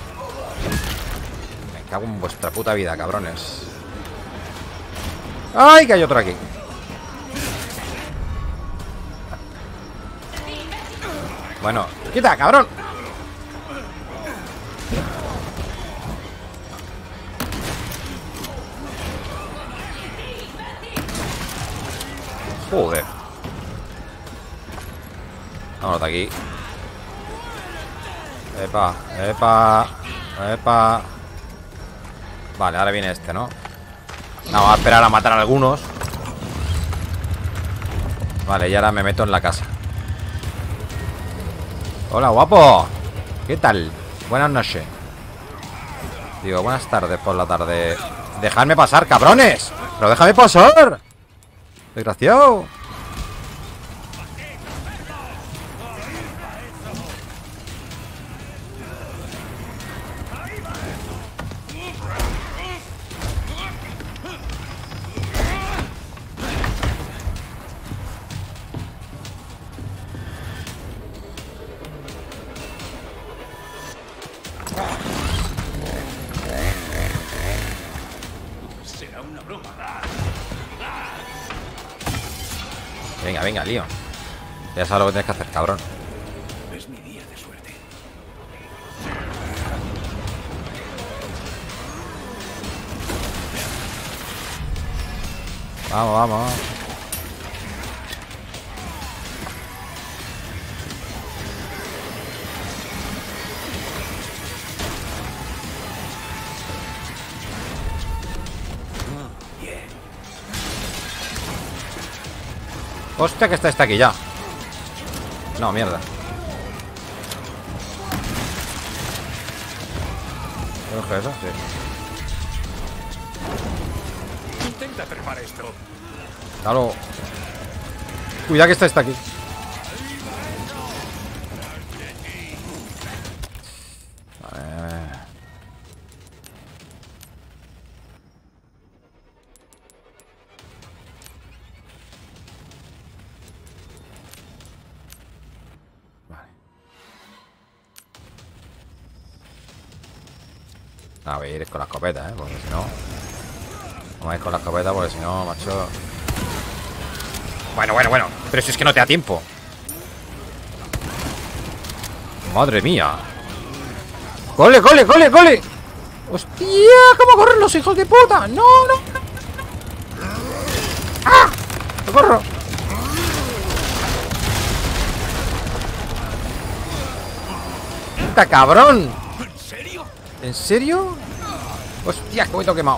Me cago en vuestra puta vida, cabrones. ¡Ay, que hay otro aquí! Bueno, quita, cabrón. Joder. Vámonos de aquí. Epa, epa, epa. Vale, ahora viene este, ¿no? Vamos a esperar a matar a algunos. Vale, y ahora me meto en la casa. Hola, guapo. ¿Qué tal? Buenas noches. Digo, buenas tardes por la tarde. Dejadme pasar, cabrones. Pero déjame pasar. Desgraciado. Será una broma. Venga, venga, lío. Ya sabes lo que tienes que hacer, cabrón. Es mi día de suerte. Vamos, vamos. Hostia, que está aquí ya. No, mierda. ¿Qué es eso? Sí. Intenta trepar esto. Claro. Cuidado que está aquí. Vale. A ver, ir con la escopeta, porque si no... Vamos a ir con la escopeta porque si no, macho... Bueno. Pero si es que no te da tiempo. Madre mía. ¡Cole! ¡Hostia! ¿Cómo corren los hijos de puta? ¡No! ¡Ah! ¡No corro! ¡Puta cabrón! ¿En serio? ¿En serio? ¡Hostia! ¡Qué momento quemado!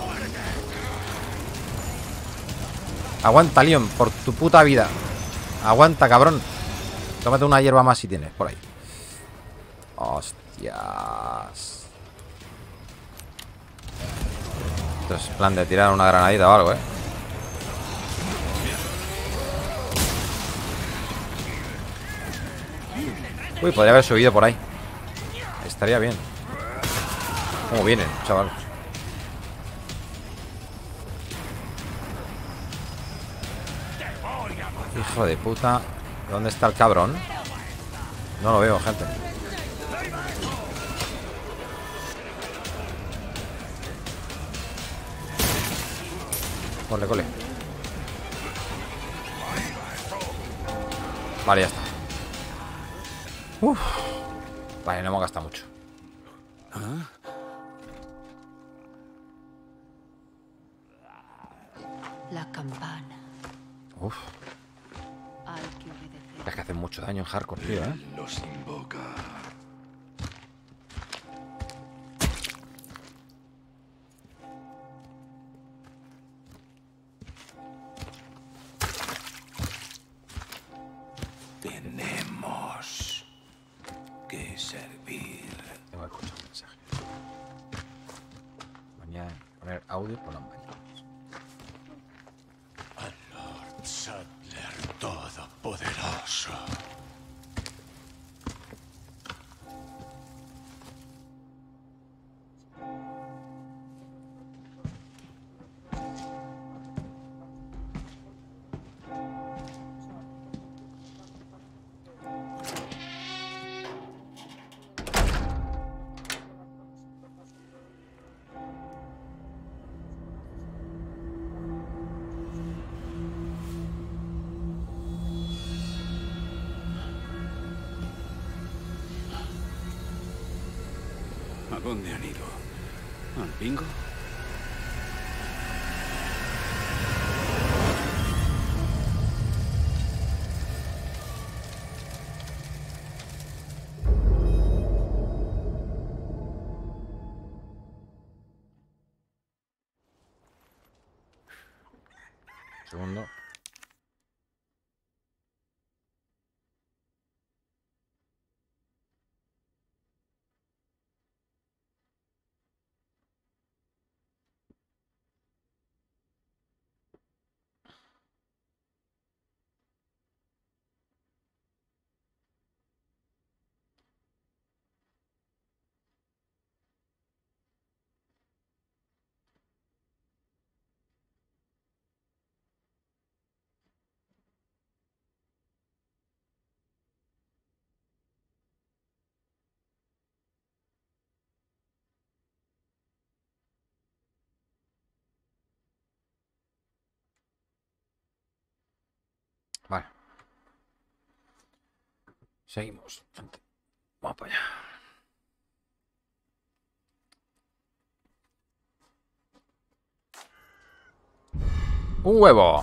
Aguanta, Leon, por tu puta vida. Aguanta, cabrón. Tómate una hierba más si tienes, por ahí. Hostias. Esto es plan de tirar una granadita o algo, ¿eh? Uy, podría haber subido por ahí. Estaría bien. ¿Cómo vienen, chaval? Hijo de puta. ¿Dónde está el cabrón? No lo veo, gente. Cole. Vale, ya está. Uf. Vale, no hemos gastado mucho. La campana. Uf. Hay que obedecer. Es que hace mucho daño en hardcore, tío, ¿eh? Los invoca. Tenemos que servir. Tengo que escuchar un mensaje. Mañana poner audio por las mañanas. Al Lord Sadler Todopoderoso. ¿A dónde han ido? ¿Al bingo? Segundo. Vale. Seguimos. Vamos para allá. ¡Un huevo!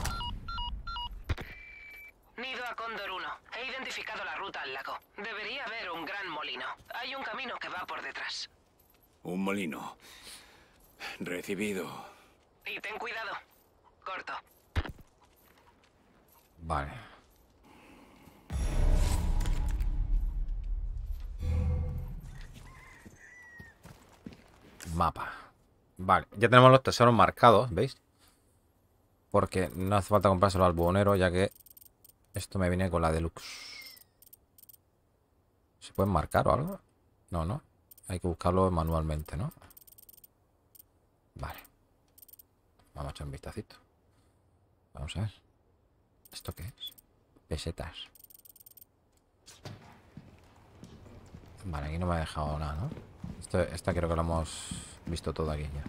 Nido a Cóndor 1. He identificado la ruta al lago. Debería haber un gran molino. Hay un camino que va por detrás. Un molino. Recibido. Y ten cuidado. Corto. Vale. Mapa. Vale, ya tenemos los tesoros marcados, ¿veis? Porque no hace falta comprárselo al buhonero, ya que esto me viene con la deluxe. ¿Se pueden marcar o algo? No, no. Hay que buscarlo manualmente, ¿no? Vale. Vamos a echar un vistacito. Vamos a ver. ¿Esto qué es? Pesetas. Vale, aquí no me ha dejado nada, ¿no? Esta creo que lo hemos visto todo aquí ya.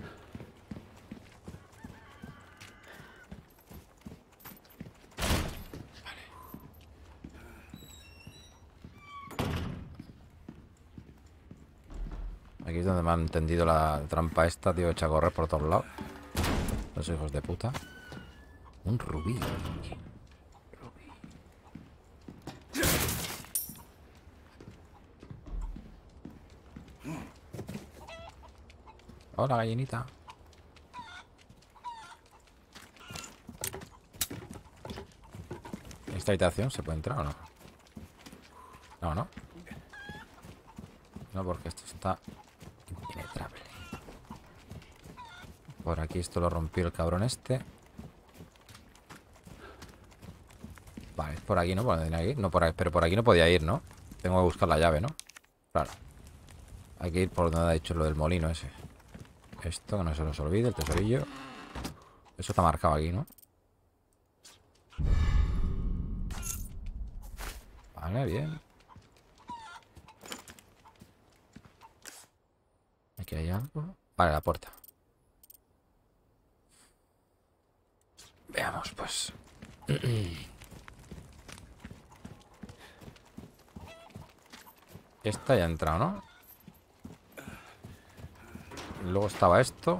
Aquí es donde me han tendido la trampa esta, tío, hecha a correr por todos lados. Los hijos de puta. Un rubí. Hola, gallinita. ¿Esta habitación se puede entrar o no? No, no. No, porque esto está impenetrable. Por aquí esto lo rompió el cabrón este. Vale, por aquí, ¿no? ¿Por dónde tenía que ir? No, por ahí, pero por aquí no podía ir, ¿no? Tengo que buscar la llave, ¿no? Claro. Hay que ir por donde ha dicho lo del molino ese. Esto, que no se nos olvide, el tesorillo. Eso está marcado aquí, ¿no? Vale, bien. Aquí hay algo. Vale, la puerta. Veamos, pues. Esta ya ha entrado, ¿no? Luego estaba esto.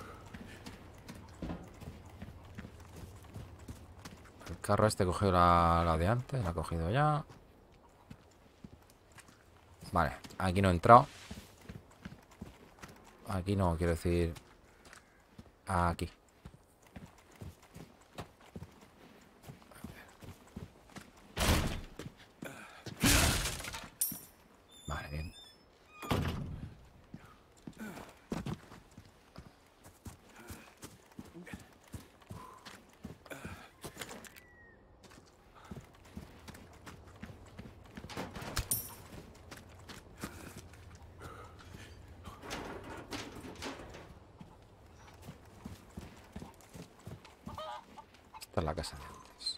El carro este cogió la de antes. La ha cogido ya. Vale, aquí no he entrado. Aquí no, quiero decir... Aquí. Vale, bien. Esta es la casa de antes.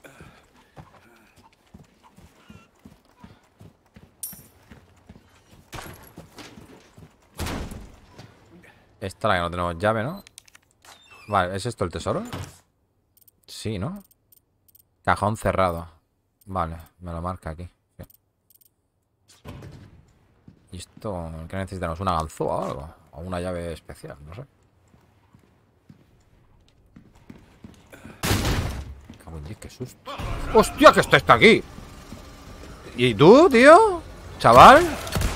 Esta es la que no tenemos llave, ¿no? Vale, ¿es esto el tesoro? Sí, ¿no? Cajón cerrado. Vale, me lo marca aquí. Sí. Y esto ¿Esto qué necesitamos? ¿Una ganzúa o algo? O una llave especial, no sé. Cago en Dios, qué susto. ¡Hostia, que está aquí! ¿Y tú, tío? ¿Chaval?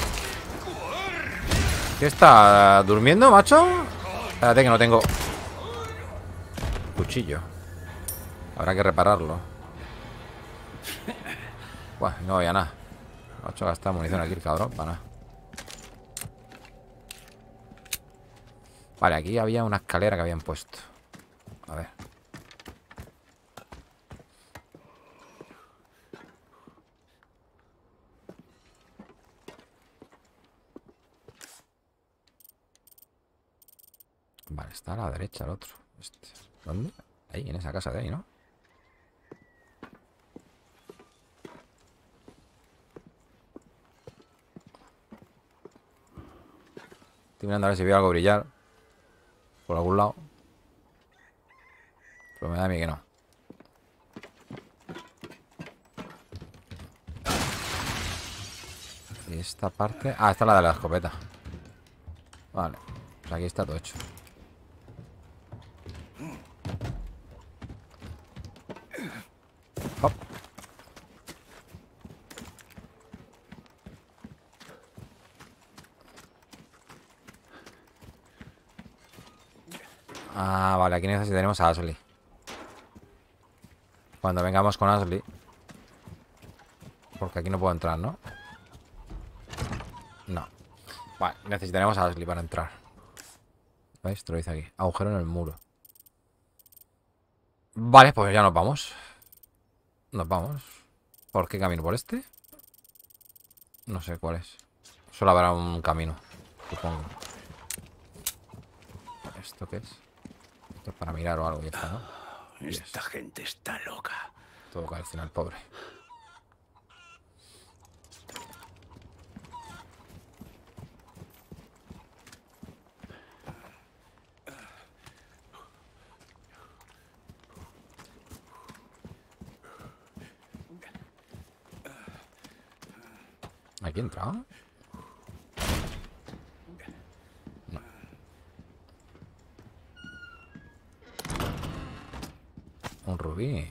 ¿Qué está? ¿Durmiendo, macho? Espérate que no tengo cuchillo. Habrá que repararlo. Buah, no voy a nada. Ha hecho gastar munición aquí el cabrón, para nada. Vale, aquí había una escalera que habían puesto. A ver. Vale, está a la derecha el otro. ¿Dónde? Ahí, en esa casa de ahí, ¿no? Estoy mirando a ver si veo algo brillar por algún lado. Pero me da a mí que no. Y esta parte... Ah, esta es la de la escopeta. Vale. Pues aquí está todo hecho. Hop. Ah, vale, aquí necesitaremos a Ashley. Cuando vengamos con Ashley. Porque aquí no puedo entrar, ¿no? No. Vale, necesitaremos a Ashley para entrar. ¿Veis? Te lo dice aquí. Agujero en el muro. Vale, pues ya nos vamos. Nos vamos. ¿Por qué camino? ¿Por este? No sé cuál es. Solo habrá un camino, supongo. ¿Esto qué es? Esto es para mirar o algo, ya está, ¿no? Esta gente está loca. Todo cae al final, pobre. ¿Aquí he entrado? No. Un rubí.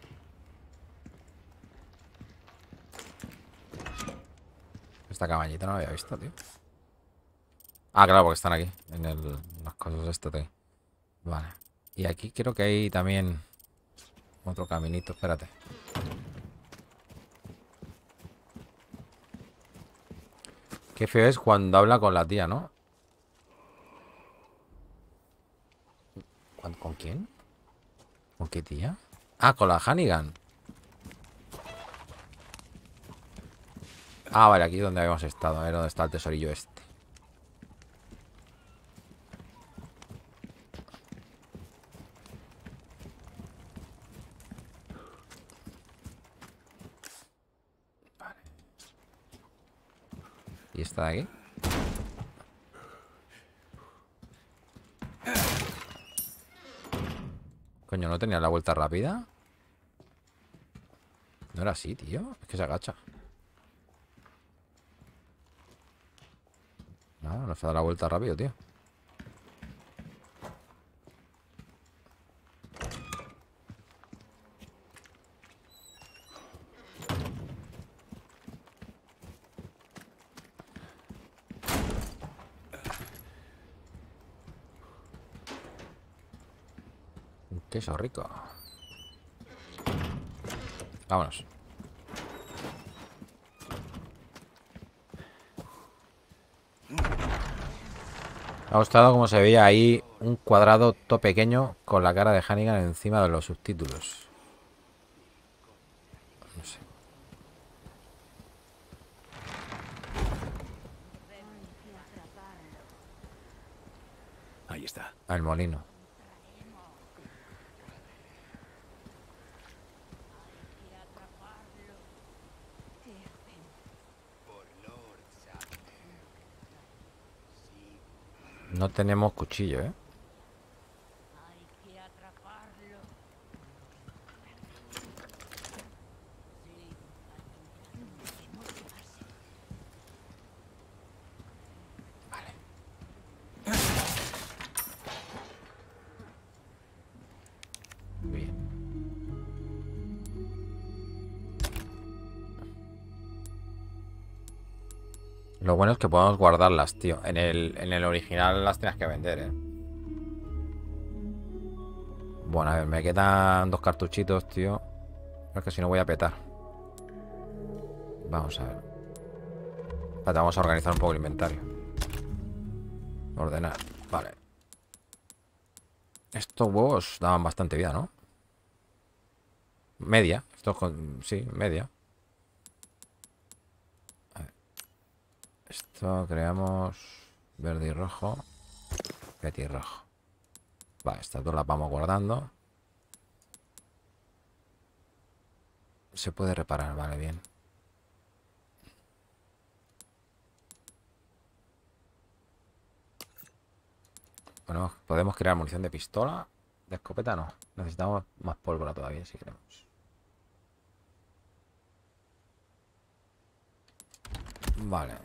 Esta cabañita no la había visto, tío. Ah, claro, porque están aquí. En las cosas estas de ahí. Vale. Y aquí creo que hay también otro caminito. Espérate. Qué feo es cuando habla con la tía, ¿no? ¿Con quién? ¿Con qué tía? Ah, con la Hannigan. Ah, vale, aquí es donde habíamos estado. A ver dónde está el tesorillo este. Vale. ¿Y esta de aquí? Coño, ¿no tenía la vuelta rápida? No era así, tío. Es que se agacha. No se da la vuelta rápido, tío. Un queso rico. Vámonos. Me ha gustado cómo se veía ahí un cuadrado todo pequeño con la cara de Hannigan encima de los subtítulos. No sé. Ahí está. El molino. No tenemos cuchillo, ¿eh? Lo bueno es que podemos guardarlas, tío. En el original las tienes que vender, ¿eh? Bueno, a ver, me quedan 2 cartuchitos, tío. Es que si no voy a petar. Vamos a ver. Espérate, vamos a organizar un poco el inventario. Ordenar, vale. Estos huevos daban bastante vida, ¿no? Media. Estos con... Sí, media. A ver. Esto creamos verde y rojo. Petirrojo. Vale, estas dos las vamos guardando. Se puede reparar, vale, bien. Bueno, podemos crear munición de pistola. De escopeta no. Necesitamos más pólvora todavía si queremos. Vale.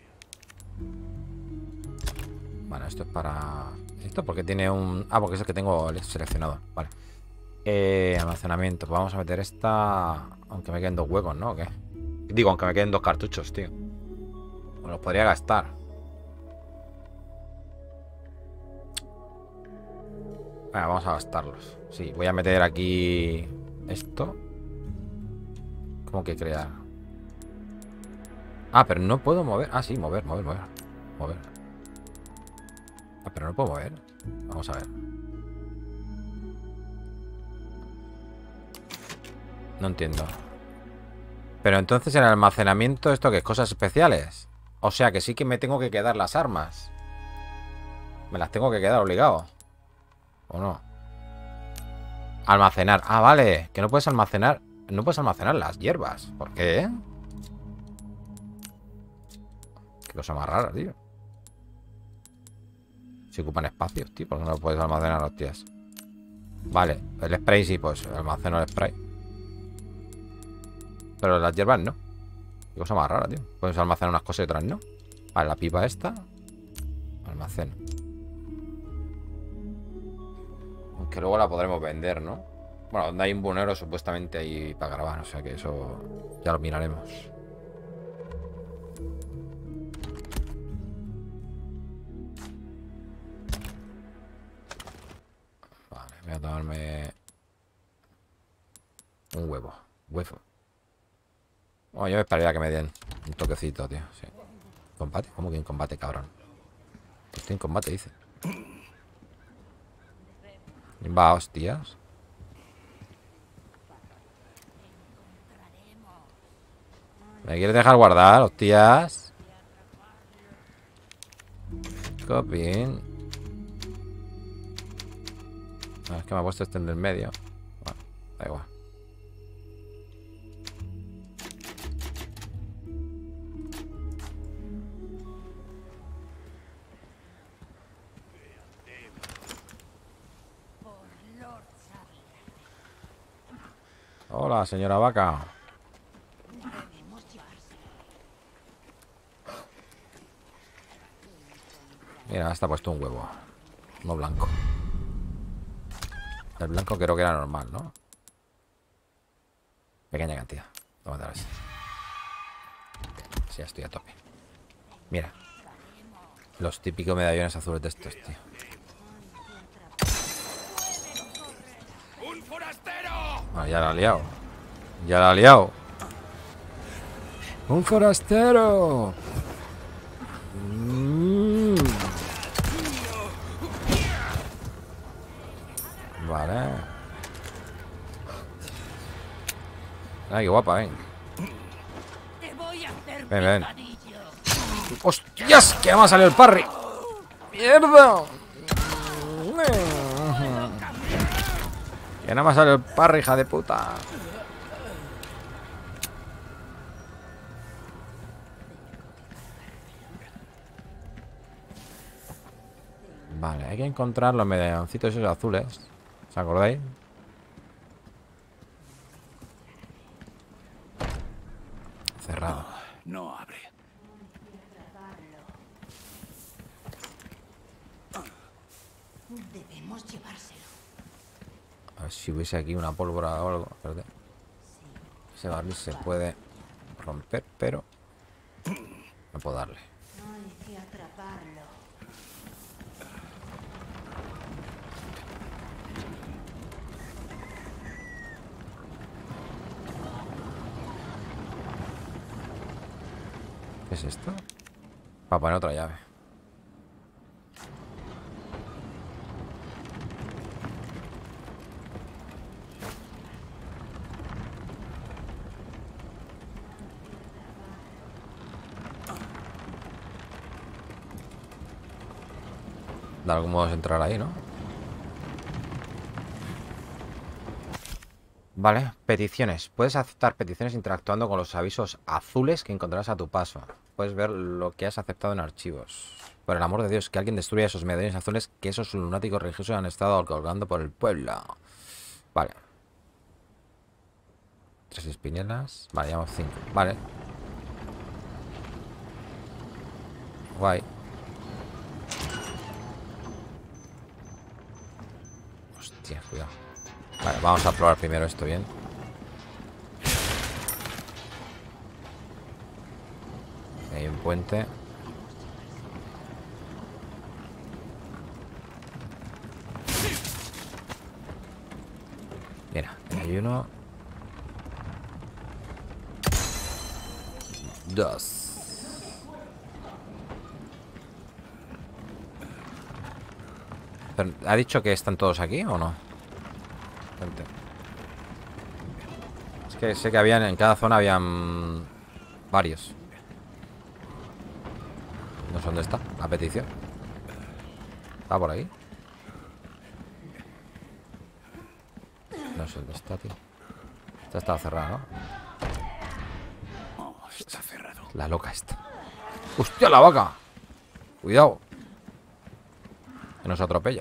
Bueno, esto es para... ¿Esto porque tiene un...? Ah, porque es el que tengo seleccionado. Vale. Almacenamiento. Pues vamos a meter esta... Aunque me queden 2 huecos, ¿no? ¿O qué? Digo, aunque me queden 2 cartuchos, tío. Pues los podría gastar. Bueno, vamos a gastarlos. Sí, voy a meter aquí... Esto. ¿Cómo que crear? Ah, pero no puedo mover. Ah, sí, mover. Mover. Ah, pero no puedo mover. Vamos a ver. No entiendo. Pero entonces en el almacenamiento, ¿esto qué es? Cosas especiales. O sea que sí que me tengo que quedar las armas. Me las tengo que quedar obligado. ¿O no? Almacenar. Ah, vale. Que no puedes almacenar. No puedes almacenar las hierbas. ¿Por qué? Qué cosa más rara, tío. Si ocupan espacios, tío. ¿Por qué no lo puedes almacenar, hostias? Vale. El spray sí, pues almaceno el spray. Pero las hierbas no. Qué cosa más rara, tío. Puedes almacenar unas cosas y otras no. Vale, la pipa esta. Almaceno. Aunque luego la podremos vender, ¿no? Bueno, donde hay un bunero supuestamente ahí para grabar. O sea que eso ya lo miraremos. Vale, voy a tomarme un huevo. Bueno, yo me esperaría que me den un toquecito, tío. Sí. ¿Combate? ¿Cómo que en combate, cabrón? Estoy en combate, dice. Va, hostias. ¿Me quieres dejar guardar, hostias? Copy. Es que me ha puesto este en el medio. Bueno, da igual. Hola, señora vaca. Mira, está puesto un huevo. No blanco. El blanco creo que era normal, ¿no? Pequeña cantidad. Vamos a ver. Sí, ya estoy a tope. Mira. Los típicos medallones azules de estos, tío. Ah, ya la ha liado. Ya la ha liado. ¡Un forastero! Vale. Ay, qué guapa, ven. Ven. ¡Hostias! Que me ha salido el parry. ¡Mierda! Que no me ha salido el parry, hija de puta. Vale, hay que encontrar los medalloncitos esos azules. ¿Os acordáis? Cerrado. No abre. Debemos llevárselo. A ver si hubiese aquí una pólvora o algo. Ese barril se puede romper, pero... No puedo darle. Hay que atraparlo. ¿Qué es esto? Para poner otra llave. De algún modo es entrar ahí, ¿no? Vale, peticiones. Puedes aceptar peticiones interactuando con los avisos azules que encontrarás a tu paso. Puedes ver lo que has aceptado en archivos. Por el amor de Dios, que alguien destruya esos medallones azules que esos lunáticos religiosos han estado colgando por el pueblo. Vale. 3 espinelas. Vale, llevamos 5. Vale. Guay. Hostia, cuidado. Vale, vamos a probar primero esto bien. Hay un puente. Mira, hay uno. 2. Pero, ¿ha dicho que están todos aquí o no? Gente. Es que sé que habían en cada zona habían varios. No sé dónde está la petición. ¿Está por ahí? No sé dónde está, tío. Esta está cerrada, ¿no? Oh, está cerrado. La loca esta. ¡Hostia, la vaca! Cuidado. Que nos atropella.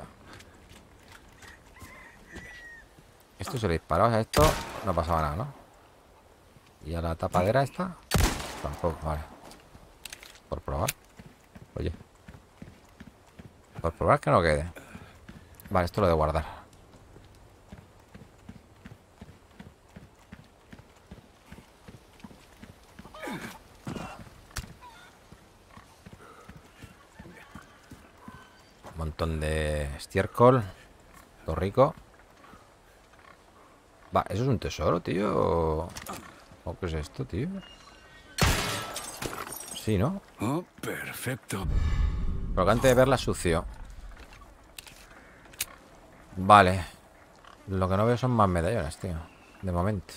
Esto se le disparaba a esto. No pasaba nada, ¿no? Y a la tapadera esta. Tampoco, vale. Por probar. Oye. Por probar que no quede. Vale, esto lo de guardar. Un montón de estiércol. Todo rico. Va, ¿eso es un tesoro, tío? ¿O qué es esto, tío? Sí, ¿no? Oh, perfecto. Pero que antes de verla sucio. Vale. Lo que no veo son más medallones, tío. De momento.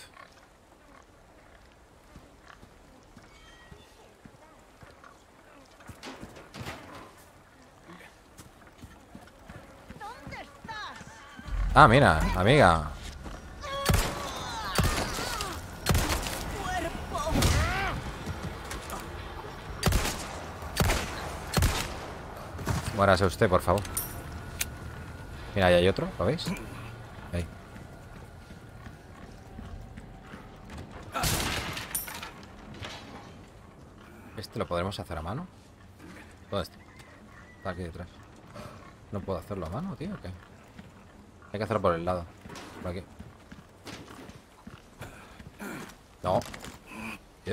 Ah, mira, amiga. Muérase usted, por favor. Mira, ahí hay otro, ¿lo veis? Ahí. Este lo podremos hacer a mano. ¿Dónde está? Está aquí detrás. No puedo hacerlo a mano, tío, ¿o qué? Hay que hacerlo por el lado. Por aquí. No. Yep.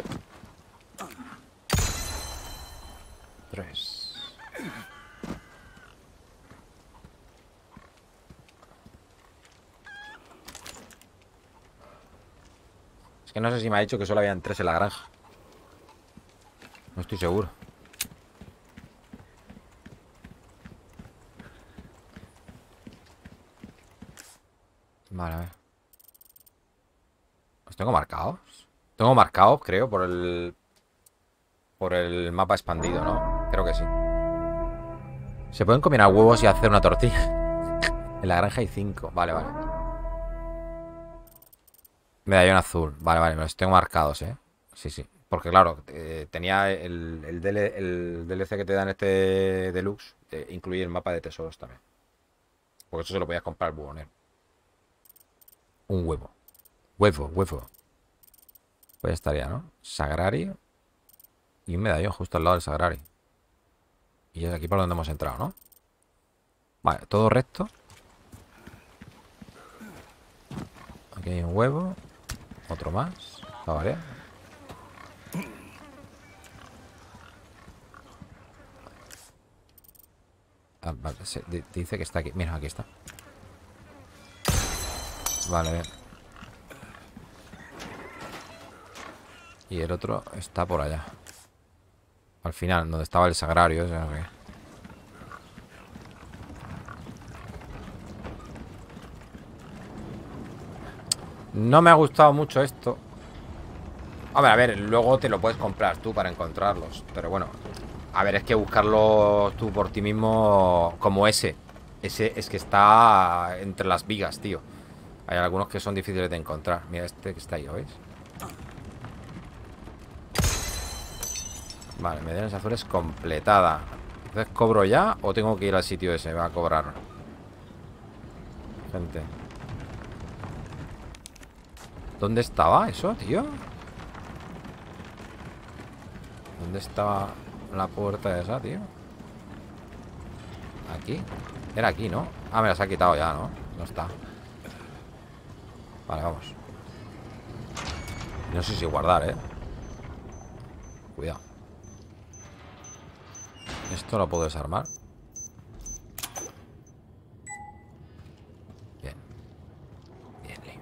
3. Es que no sé si me ha dicho que solo habían 3 en la granja. No estoy seguro. Vale, a ver. ¿Los tengo marcados? Tengo marcados, creo, por el mapa expandido, ¿no? Creo que sí. Se pueden combinar huevos y hacer una tortilla. En la granja hay 5. Vale, vale. Medallón azul. Vale, vale, me los tengo marcados, ¿eh? Sí, sí. Porque claro, tenía el DLC que te dan este deluxe. Incluye el mapa de tesoros también. Porque eso se lo podías comprar al bubonero. Un huevo. Huevo, huevo. Pues estaría, ¿no? Sagrario. Y un medallón justo al lado del Sagrario. Y es aquí por donde hemos entrado, ¿no? Vale, todo recto. Aquí hay un huevo. Otro más. Para variar. Vale, dice que está aquí. Mira, aquí está. Vale, bien. Y el otro está por allá. Al final, donde estaba el sagrario. Ese, no sé qué. No me ha gustado mucho esto. A ver, luego te lo puedes comprar tú para encontrarlos. Pero bueno, a ver, es que buscarlo tú por ti mismo como ese. Ese es que está entre las vigas, tío. Hay algunos que son difíciles de encontrar. Mira este que está ahí, ¿lo veis? Vale, medallas azules completada. Entonces, ¿cobro ya o tengo que ir al sitio ese? Va a cobrar. Gente. ¿Dónde estaba eso, tío? ¿Dónde estaba la puerta esa, tío? Aquí. Era aquí, ¿no? Ah, me las ha quitado ya, ¿no? No está. Vale, vamos. No sé si guardar, ¿eh? Cuidado. Esto lo puedo desarmar. Bien. Bien, bien.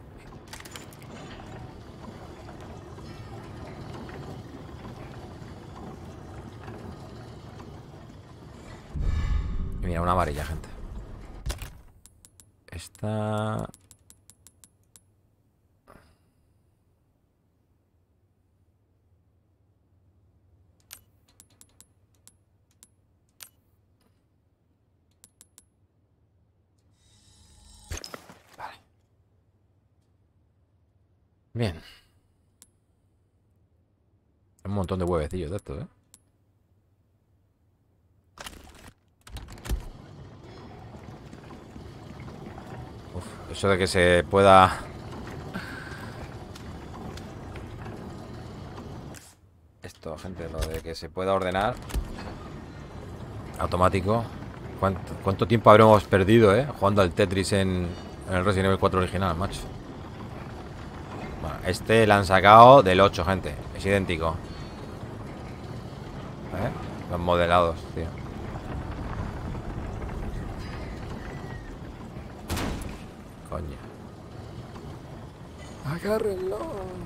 Y mira, una amarilla, gente. Esta... Vale. Bien. Un montón de huevecillos de estos, ¿eh? Uf, eso de que se pueda... Esto, gente, lo de que se pueda ordenar automático. ¿Cuánto tiempo habremos perdido, jugando al Tetris en el Resident Evil 4 original, macho? Bueno, este lo han sacado del 8, gente. Es idéntico. Los modelados, tío. Coño. Agárrenlo.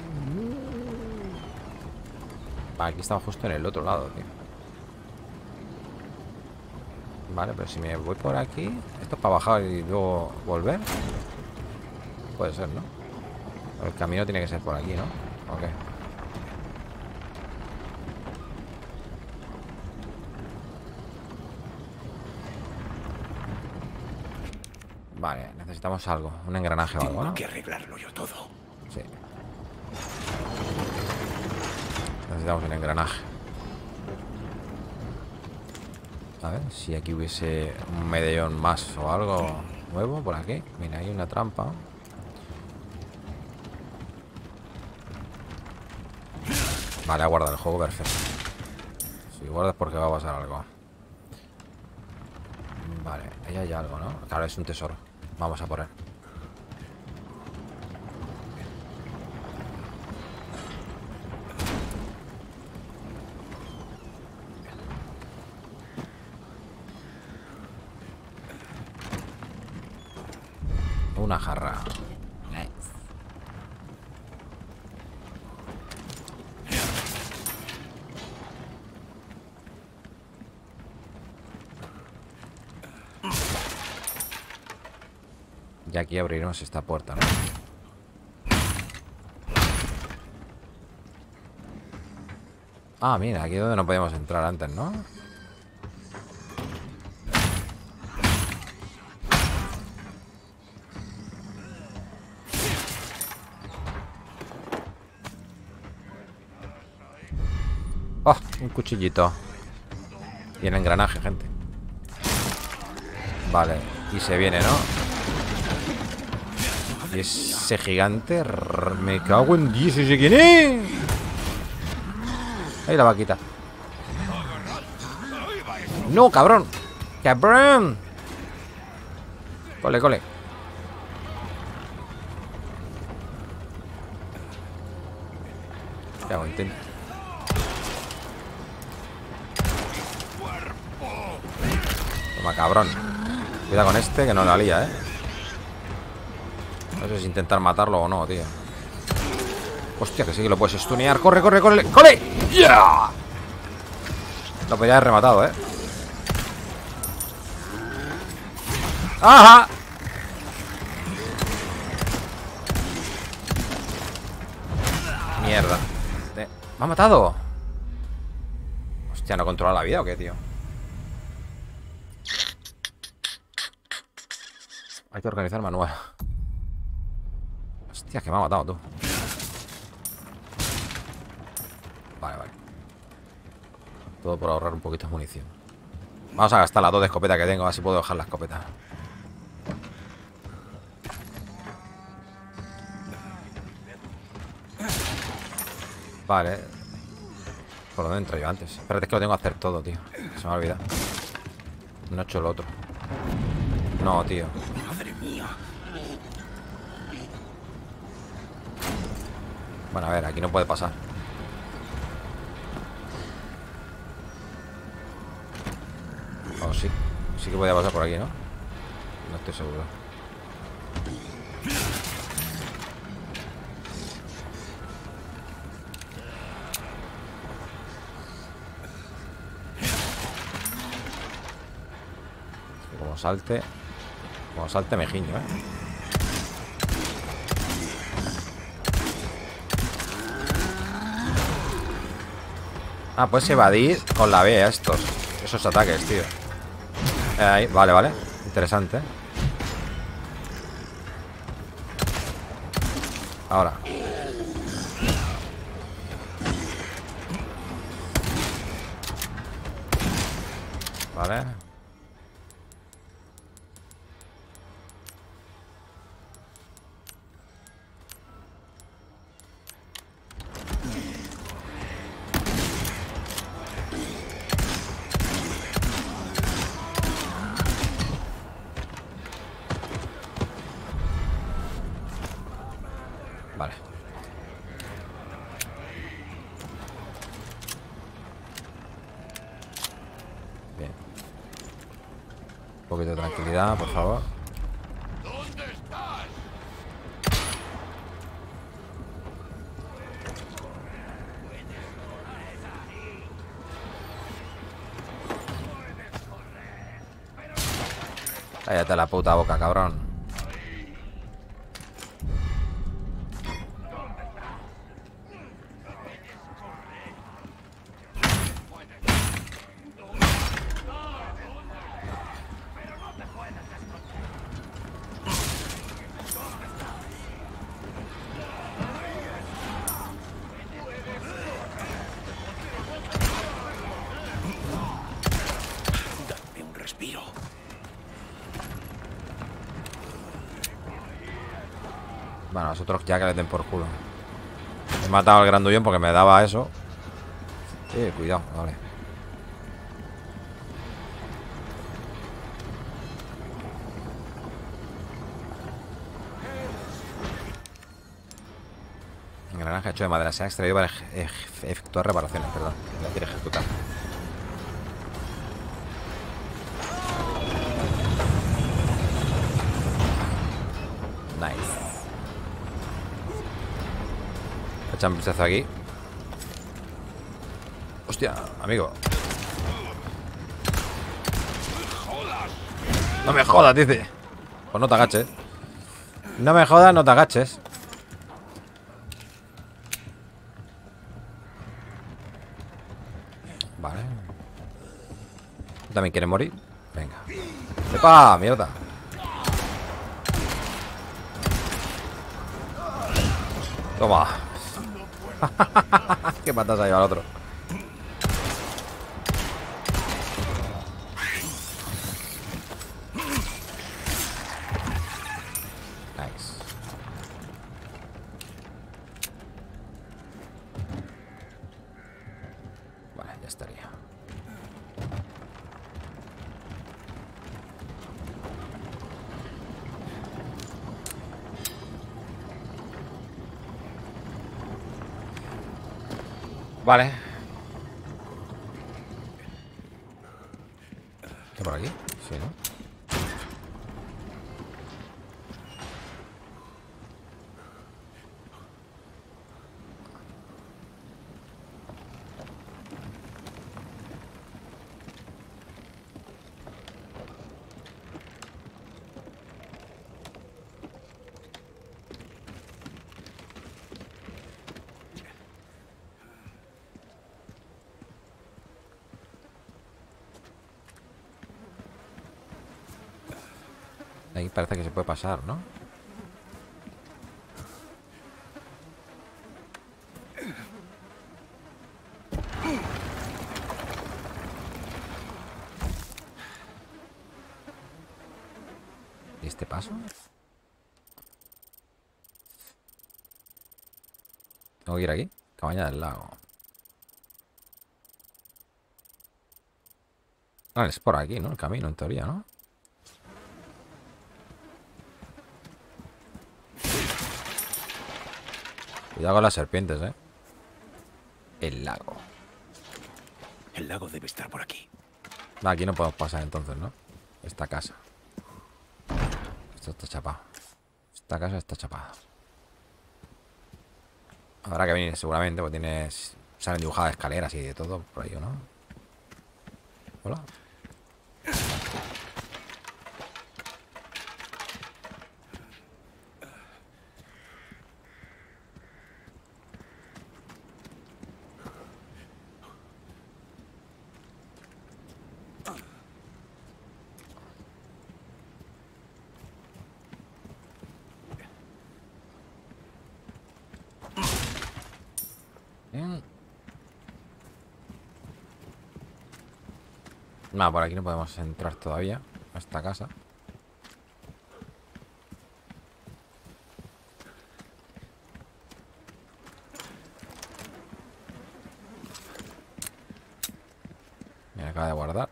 Vale, aquí estamos justo en el otro lado, tío. Vale, pero si me voy por aquí... Esto es para bajar y luego volver. Puede ser, ¿no? El camino tiene que ser por aquí, ¿no? Ok. Vale, necesitamos algo. Un engranaje o algo, ¿no? Tengo que arreglarlo yo todo. Sí. Necesitamos un engranaje. A ver, si aquí hubiese un medallón más o algo nuevo por aquí. Mira, hay una trampa. Vale, ha guardado el juego, perfecto. Si guardas porque va a pasar algo. Vale, ahí hay algo, ¿no? Claro, es un tesoro. Vamos a por él. Una jarra. Nice. Y aquí abriremos esta puerta, ¿no? Ah, mira, aquí es donde no podíamos entrar antes, ¿no? Oh, un cuchillito. Y el engranaje, gente. Vale, y se viene, ¿no? Y ese gigante... Me cago en 10, ¿ese quién es? Ahí la vaquita. ¡No, cabrón! ¡Cabrón! Cole, cole. Cago, intento. Toma, cabrón. Cuidado con este, que no la lía, ¿eh? No sé si intentar matarlo o no, tío. Hostia, que sí que lo puedes stunear. ¡Corre, corre, corre! ¡Corre! ¡Ya! Lo podría haber rematado, ¿eh? ¡Ajá! Mierda. ¿Me ha matado? Hostia, ¿no controla la vida o qué, tío? Hay que organizar manual. Hostia, que me ha matado, tú. Vale, vale. Todo por ahorrar un poquito de munición. Vamos a gastar las 2 de escopeta que tengo. A ver si puedo dejar la escopeta. Vale. ¿Por dónde entro yo antes? Espérate, es que lo tengo que hacer todo, tío. Se me ha olvidado. No he hecho lo otro. No, tío. Madre mía. Bueno, a ver, aquí no puede pasar. Oh, sí. Sí que podía pasar por aquí, ¿no? No estoy seguro. Es que como salte me giño, ¿eh? Ah, puedes evadir con la B a esos ataques, tío. Ahí, vale, vale. Interesante. Ahora. Vale. Vale. Bien. Un poquito de tranquilidad, por favor. ¿Dónde estás? Cállate la puta boca, cabrón. Dame un respiro. Bueno, nosotros ya que le den por culo. He matado al grandullón porque me daba eso. Cuidado, vale. Engranaje hecho de madera. Se ha extraído para efectuar reparaciones, perdón. Voy a decir ejecutar. Nice. Echan un vistazo aquí. Hostia, amigo. No me jodas, dice. Pues no te agaches. No me jodas, no te agaches. Vale. ¿Tú también quieres morir? Venga. ¡Epa! ¡Mierda! Toma. ¿Qué patas ha llevado al otro? Nice. Vale, ya estaría. Vale. ¿Qué por aquí? Sí, ¿no? Ahí parece que se puede pasar, ¿no? ¿Y este paso? Tengo que ir aquí. Cabaña del lago. Ah, es por aquí, ¿no? El camino, en teoría, ¿no? Cuidado con las serpientes, ¿eh? El lago. El lago debe estar por aquí. No, aquí no podemos pasar entonces, ¿no? Esta casa. Esto está chapado. Esta casa está chapada. Habrá que venir seguramente, porque tienes... Salen dibujadas escaleras y de todo por ahí, ¿no? Hola. Bien. No, por aquí no podemos entrar todavía a esta casa. Me acaba de guardar.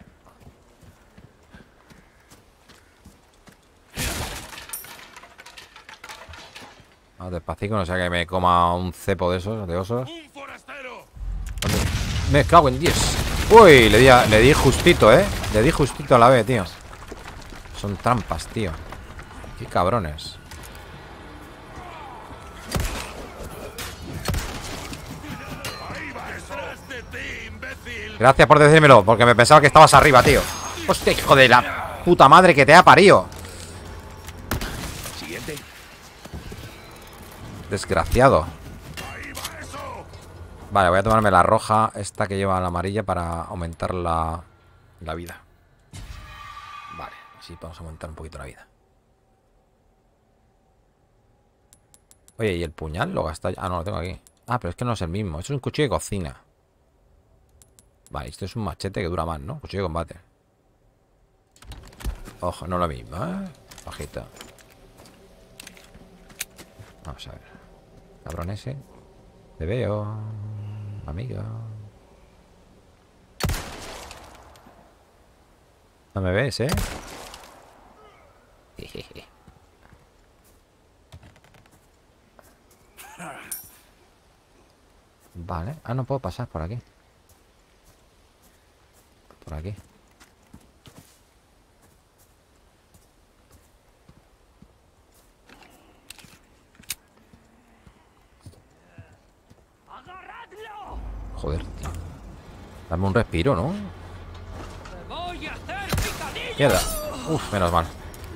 Vamos despacito, no sea que me coma un cepo de esos, de osos. ¡Un forastero! Me cago en 10. Uy, le di justito, Le di justito a la vez, tío. Son trampas, tío. Qué cabrones. Gracias por decírmelo, porque me pensaba que estabas arriba, tío. Hostia, hijo de la puta madre que te ha parido. Siguiente. Desgraciado. Vale, voy a tomarme la roja, esta que lleva la amarilla, para aumentar la vida. Vale, así vamos a aumentar un poquito la vida. Oye, ¿y el puñal lo gasta? Ah, no, lo tengo aquí. Ah, pero es que no es el mismo. Esto es un cuchillo de cocina. Vale, esto es un machete que dura más, ¿no? Cuchillo de combate. Ojo, no lo mismo, ¿eh? Bajito. Vamos a ver. Cabrón ese. Te veo, amigo. No me ves, ¿eh? Vale. Ah, no puedo pasar por aquí. Por aquí. Joder, tío. Dame un respiro, ¿no? Mierda. Uf, menos mal.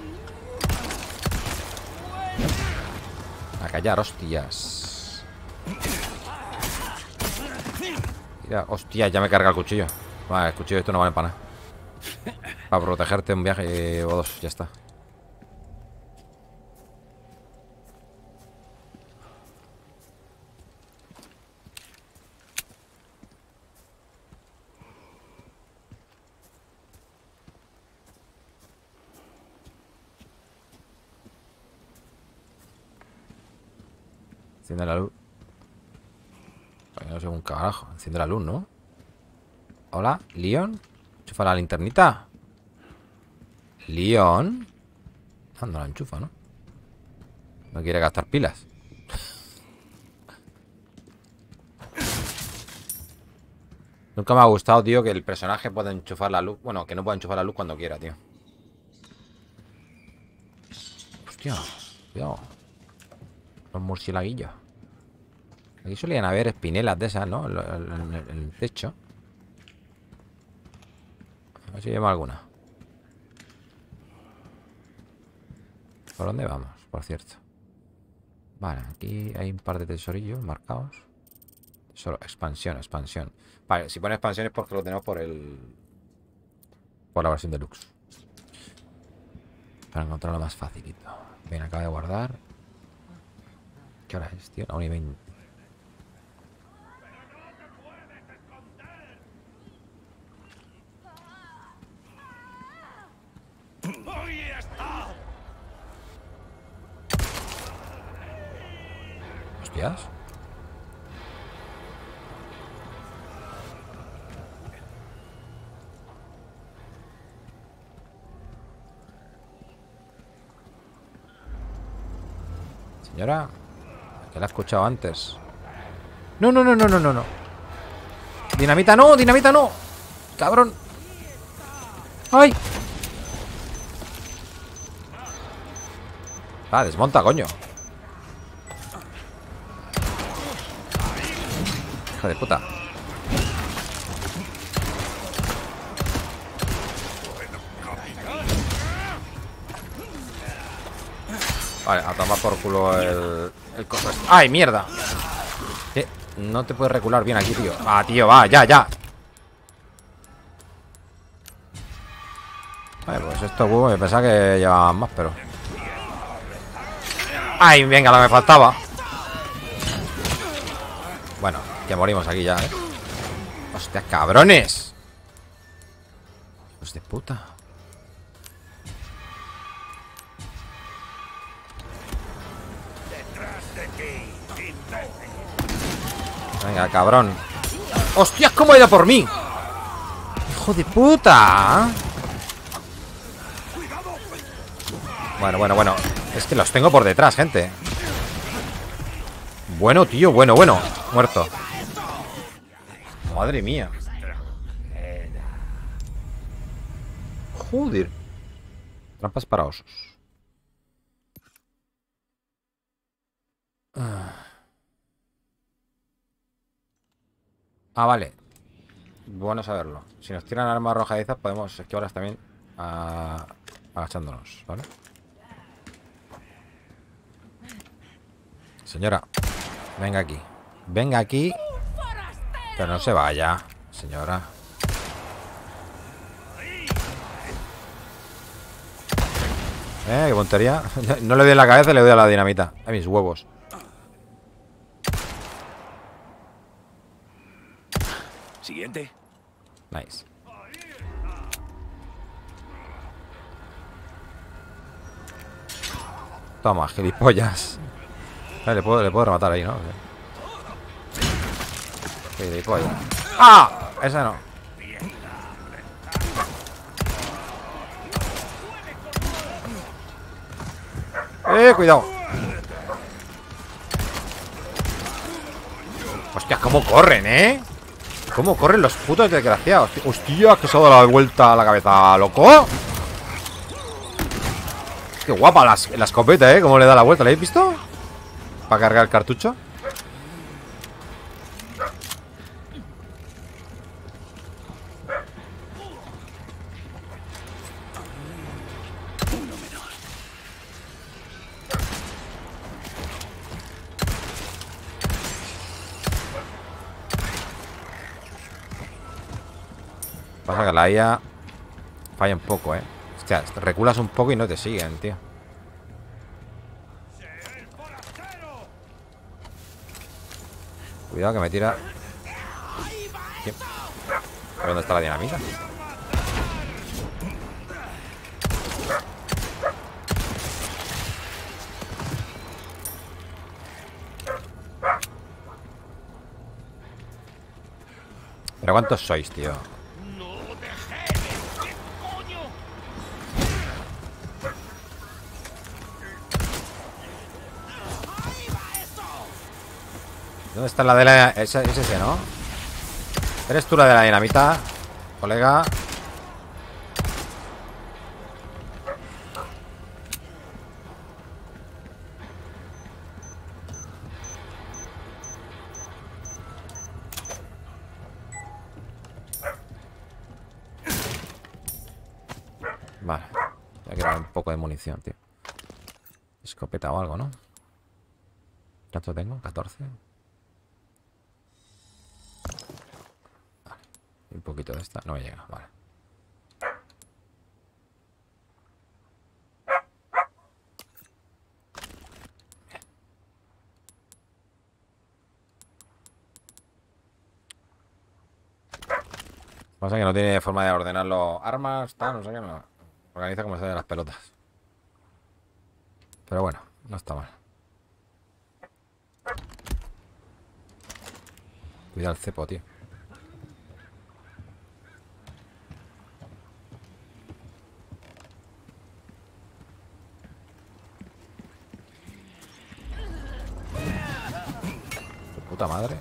A callar, hostias. Mira, hostia, ya me carga el cuchillo. Vale, el cuchillo de esto no vale para nada. Para protegerte un viaje o dos, ya está. Enciende la luz. No sé un carajo. Enciende la luz, ¿no? Hola, Leon. Enchufa la linternita. Leon. No la enchufa, ¿no? No quiere gastar pilas. Nunca me ha gustado, tío, que el personaje pueda enchufar la luz. Bueno, que no pueda enchufar la luz cuando quiera, tío. Hostia, cuidado. Los murcielaguillos. Aquí solían haber espinelas de esas, ¿no? En el techo. A ver si vemos alguna. ¿Por dónde vamos? Por cierto. Vale, aquí hay un par de tesorillos marcados. Tesoro, expansión, expansión. Vale, si pone expansión es porque lo tenemos por la versión deluxe. Para encontrarlo más facilito. Bien, acaba de guardar. ¿Qué hora es, tío? 1:20. Hostias. Señora, que la he escuchado antes. No, no, no, no, no, no, no. Dinamita no, dinamita no. Cabrón. ¡Ay! Ah, desmonta, coño. Hijo de puta. Vale, a tomar por culo el coso este. ¡Ay, mierda! No te puedes recular bien aquí, tío. Ah, tío, va, ya, ya. Vale, pues esto, me pensaba que llevaban más, pero... ¡Ay, venga, lo que me faltaba! Bueno, que morimos aquí ya, ¿eh? ¡Hostia, cabrones! ¡Hijos de puta! Venga, cabrón. ¡Hostias, cómo ha ido por mí! ¡Hijo de puta! Bueno, bueno, bueno. Es que los tengo por detrás, gente. Bueno, tío, bueno, bueno. Muerto. Madre mía. Joder. Trampas para osos. Ah, vale. Bueno saberlo. Si nos tiran armas arrojadizas podemos esquivarlas también agachándonos, ¿vale? Señora, venga aquí. Venga aquí. Pero no se vaya, señora. Qué puntería. No le doy en la cabeza, le doy a la dinamita. A mis huevos. Siguiente. Nice. Toma, gilipollas. Le puedo rematar ahí, ¿no? Gilipollas. ¡Ah! Esa no. Cuidado. Hostia, cómo corren, ¿eh? ¿Cómo corren los putos desgraciados? Hostia, que se ha dado la vuelta a la cabeza, loco. Qué guapa la escopeta, ¿eh? Cómo le da la vuelta, ¿la habéis visto? Para cargar el cartucho. Pasa que la IA falla un poco, ¿eh? Hostia, reculas un poco y no te siguen, tío. Cuidado que me tira. ¿Quién? ¿Dónde está la dinamita? ¿Pero cuántos sois, tío? ¿Dónde está la de la...? Es ese, ¿no? ¿Eres tú la de la dinamita, colega? Vale. Voy a crear un poco de munición, tío. Escopeta o algo, ¿no? ¿Cuánto tengo? 14. Vale. Y un poquito de esta. No me llega, vale. Pasa que no tiene forma de ordenar los armas, tal, no sé qué, no. Organiza como se de las pelotas. Pero bueno, no está mal. Cuida el cepo, tío. Su puta madre.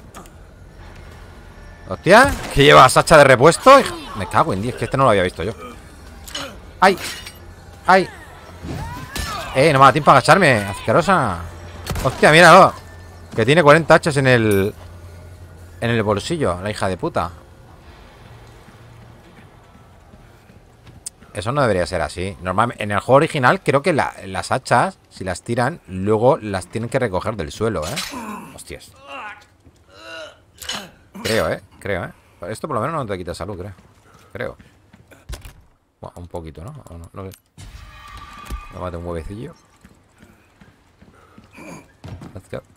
Hostia, ¿que lleva Sacha de repuesto? Me cago en 10, que este no lo había visto yo. ¡Ay! ¡Ay! No me da tiempo para agacharme, asquerosa. Hostia, míralo. Que tiene 40 hachas en el bolsillo, la hija de puta. Eso no debería ser así. Normalmente, en el juego original creo que las hachas, si las tiran, luego las tienen que recoger del suelo, ¿eh? Hostias. Creo. Esto por lo menos no te quita salud, creo. Bueno, un poquito, ¿no? No sé. Me mate un huevecillo. Let's go.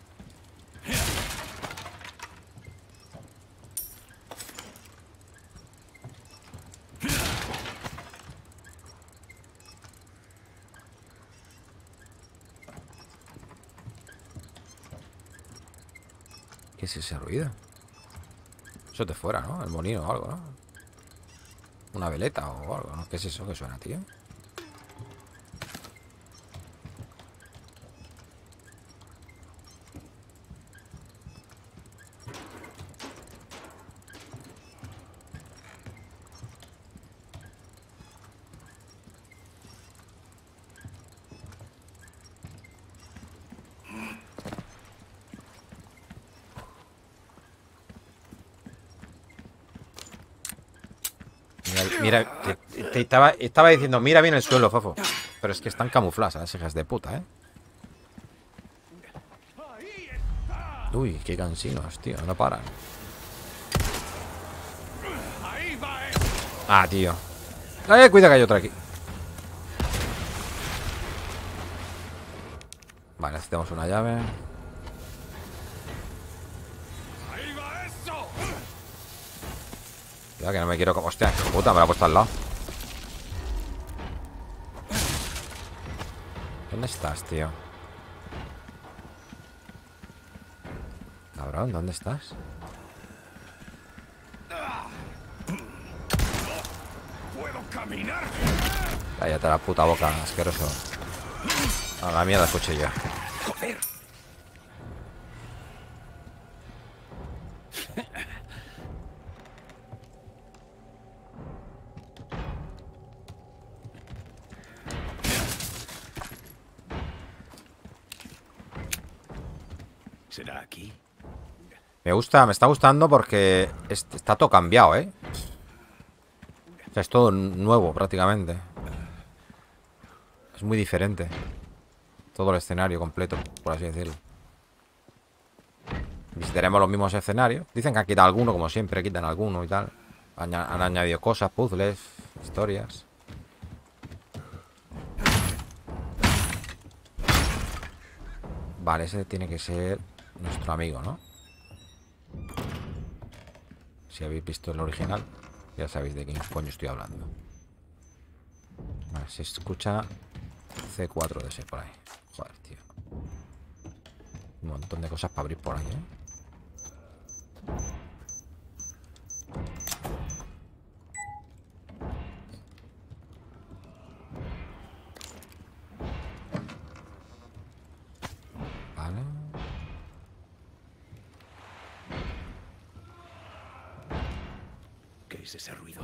¿Qué es ese ruido? Eso te fuera, ¿no? El molino o algo, ¿no? Una veleta o algo, ¿no? ¿Qué es eso que suena, tío? Mira, te estaba diciendo, mira bien el suelo, Fofo. Pero es que están camufladas las hijas de puta, ¿eh? Uy, qué cansinos, tío, no paran. Ah, tío. Cuida que hay otra aquí. Vale, necesitamos una llave. Ya que no me quiero... Hostia, hijo puta, me la ha puesto al lado. ¿Dónde estás, tío? Cabrón, ¿dónde estás? ¡Puedo caminar! Cállate la puta boca, asqueroso. A la mierda el cuchillo. ¡Joder! ¿Será aquí? Me está gustando porque está todo cambiado, ¿eh? O sea, es todo nuevo prácticamente. Es muy diferente. Todo el escenario completo, por así decirlo. Visitaremos los mismos escenarios. Dicen que han quitado alguno, como siempre, quitan alguno y tal. Han añadido cosas, puzzles, historias. Vale, ese tiene que ser nuestro amigo, ¿no? Si habéis visto el original, ya sabéis de quién coño estoy hablando. Vale, se escucha C4 de ese por ahí. Joder, tío. Un montón de cosas para abrir por ahí, ¿eh? Vale. es ese ruido?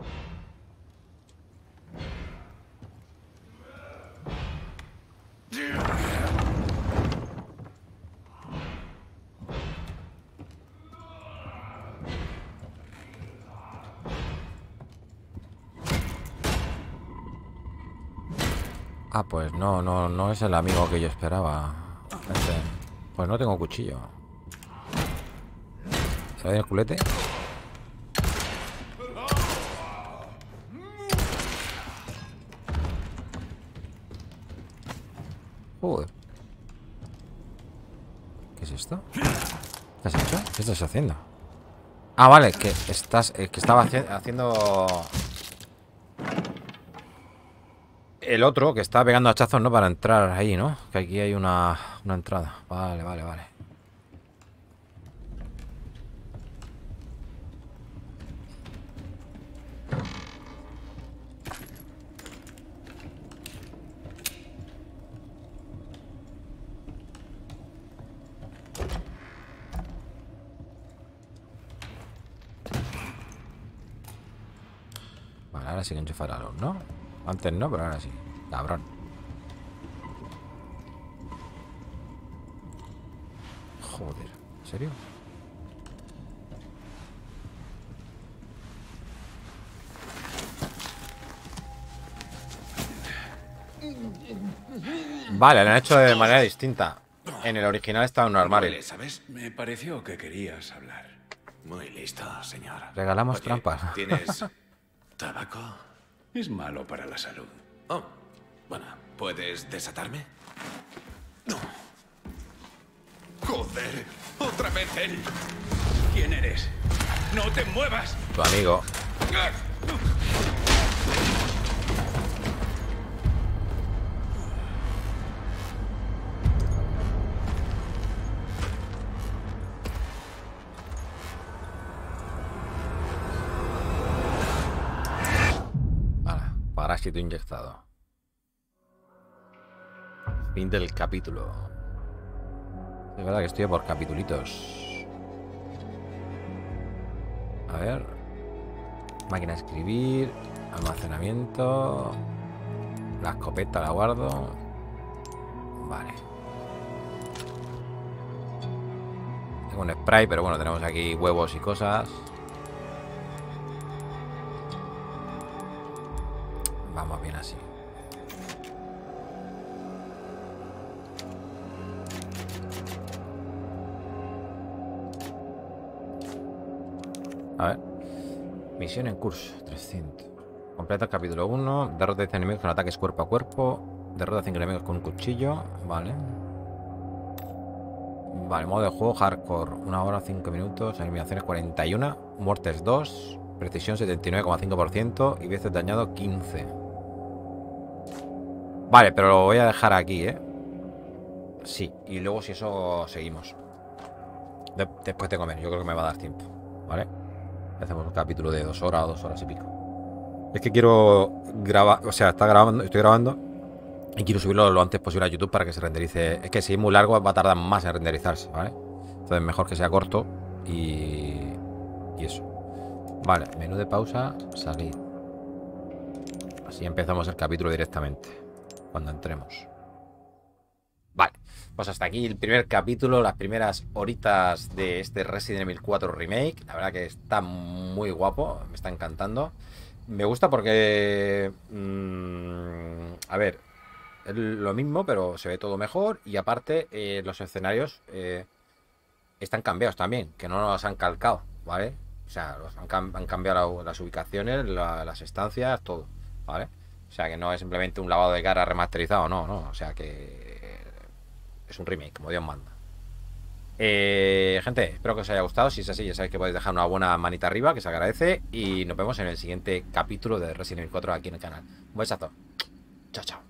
Ah, pues no es el amigo que yo esperaba. Pues no tengo cuchillo. ¿Se ve el culete? Joder. ¿Qué es esto? ¿Qué has hecho? ¿Qué estás haciendo? Ah, vale, que estaba haciendo el otro, que estaba pegando hachazos, ¿no? Para entrar ahí, ¿no? Que aquí hay una entrada. Vale. Vale, ahora sí que enchufar a los, ¿no? Antes no, pero ahora sí. Cabrón. Joder, ¿en serio? Vale, lo han hecho de manera distinta. En el original estaba en un armario. Huele, ¿sabes? Me pareció que querías hablar. Muy listo, señor. Regalamos Oye, trampas. ¿Tienes tabaco? Es malo para la salud. Oh, bueno, ¿puedes desatarme? No. Joder, otra vez él. ¿Quién eres? ¡No te muevas! Tu amigo. Vale, parásito inyectado. Fin del capítulo. Es verdad que estoy por capitulitos. A ver. Máquina de escribir. Almacenamiento. La escopeta la guardo. Vale. Tengo un spray, pero bueno, tenemos aquí huevos y cosas. Vamos bien así. A ver. Misión en curso, 300. Completa el capítulo 1. Derrota a 10 enemigos con ataques cuerpo a cuerpo. Derrota a 5 enemigos con un cuchillo. Vale. Vale, modo de juego hardcore. 1 hora, 5 minutos. Eliminaciones 41. Muertes 2. Precisión 79,5%. Y veces dañado 15. Vale, pero lo voy a dejar aquí, ¿eh? Sí, y luego si eso seguimos. Después de comer, yo creo que me va a dar tiempo. ¿Vale? Hacemos un capítulo de 2 horas o 2 horas y pico. Es que quiero grabar, o sea, estoy grabando y quiero subirlo lo antes posible a YouTube para que se renderice. Es que si es muy largo va a tardar más en renderizarse, ¿vale? Entonces mejor que sea corto y eso. Vale, menú de pausa, salir. Así empezamos el capítulo directamente, cuando entremos. Vale, pues hasta aquí el primer capítulo, las primeras horitas de este Resident Evil 4 Remake. La verdad que está muy guapo, me está encantando. Me gusta porque... a ver, es lo mismo, pero se ve todo mejor. Y aparte, los escenarios están cambiados también, que no los han calcado, ¿vale? O sea, han cambiado las ubicaciones, las estancias, todo, ¿vale? O sea, que no es simplemente un lavado de cara remasterizado, no. O sea, que es un remake, como Dios manda. Gente, espero que os haya gustado. Si es así, ya sabéis que podéis dejar una buena manita arriba, que se agradece. Y nos vemos en el siguiente capítulo de Resident Evil 4 aquí en el canal. Un besazo. Chao, chao.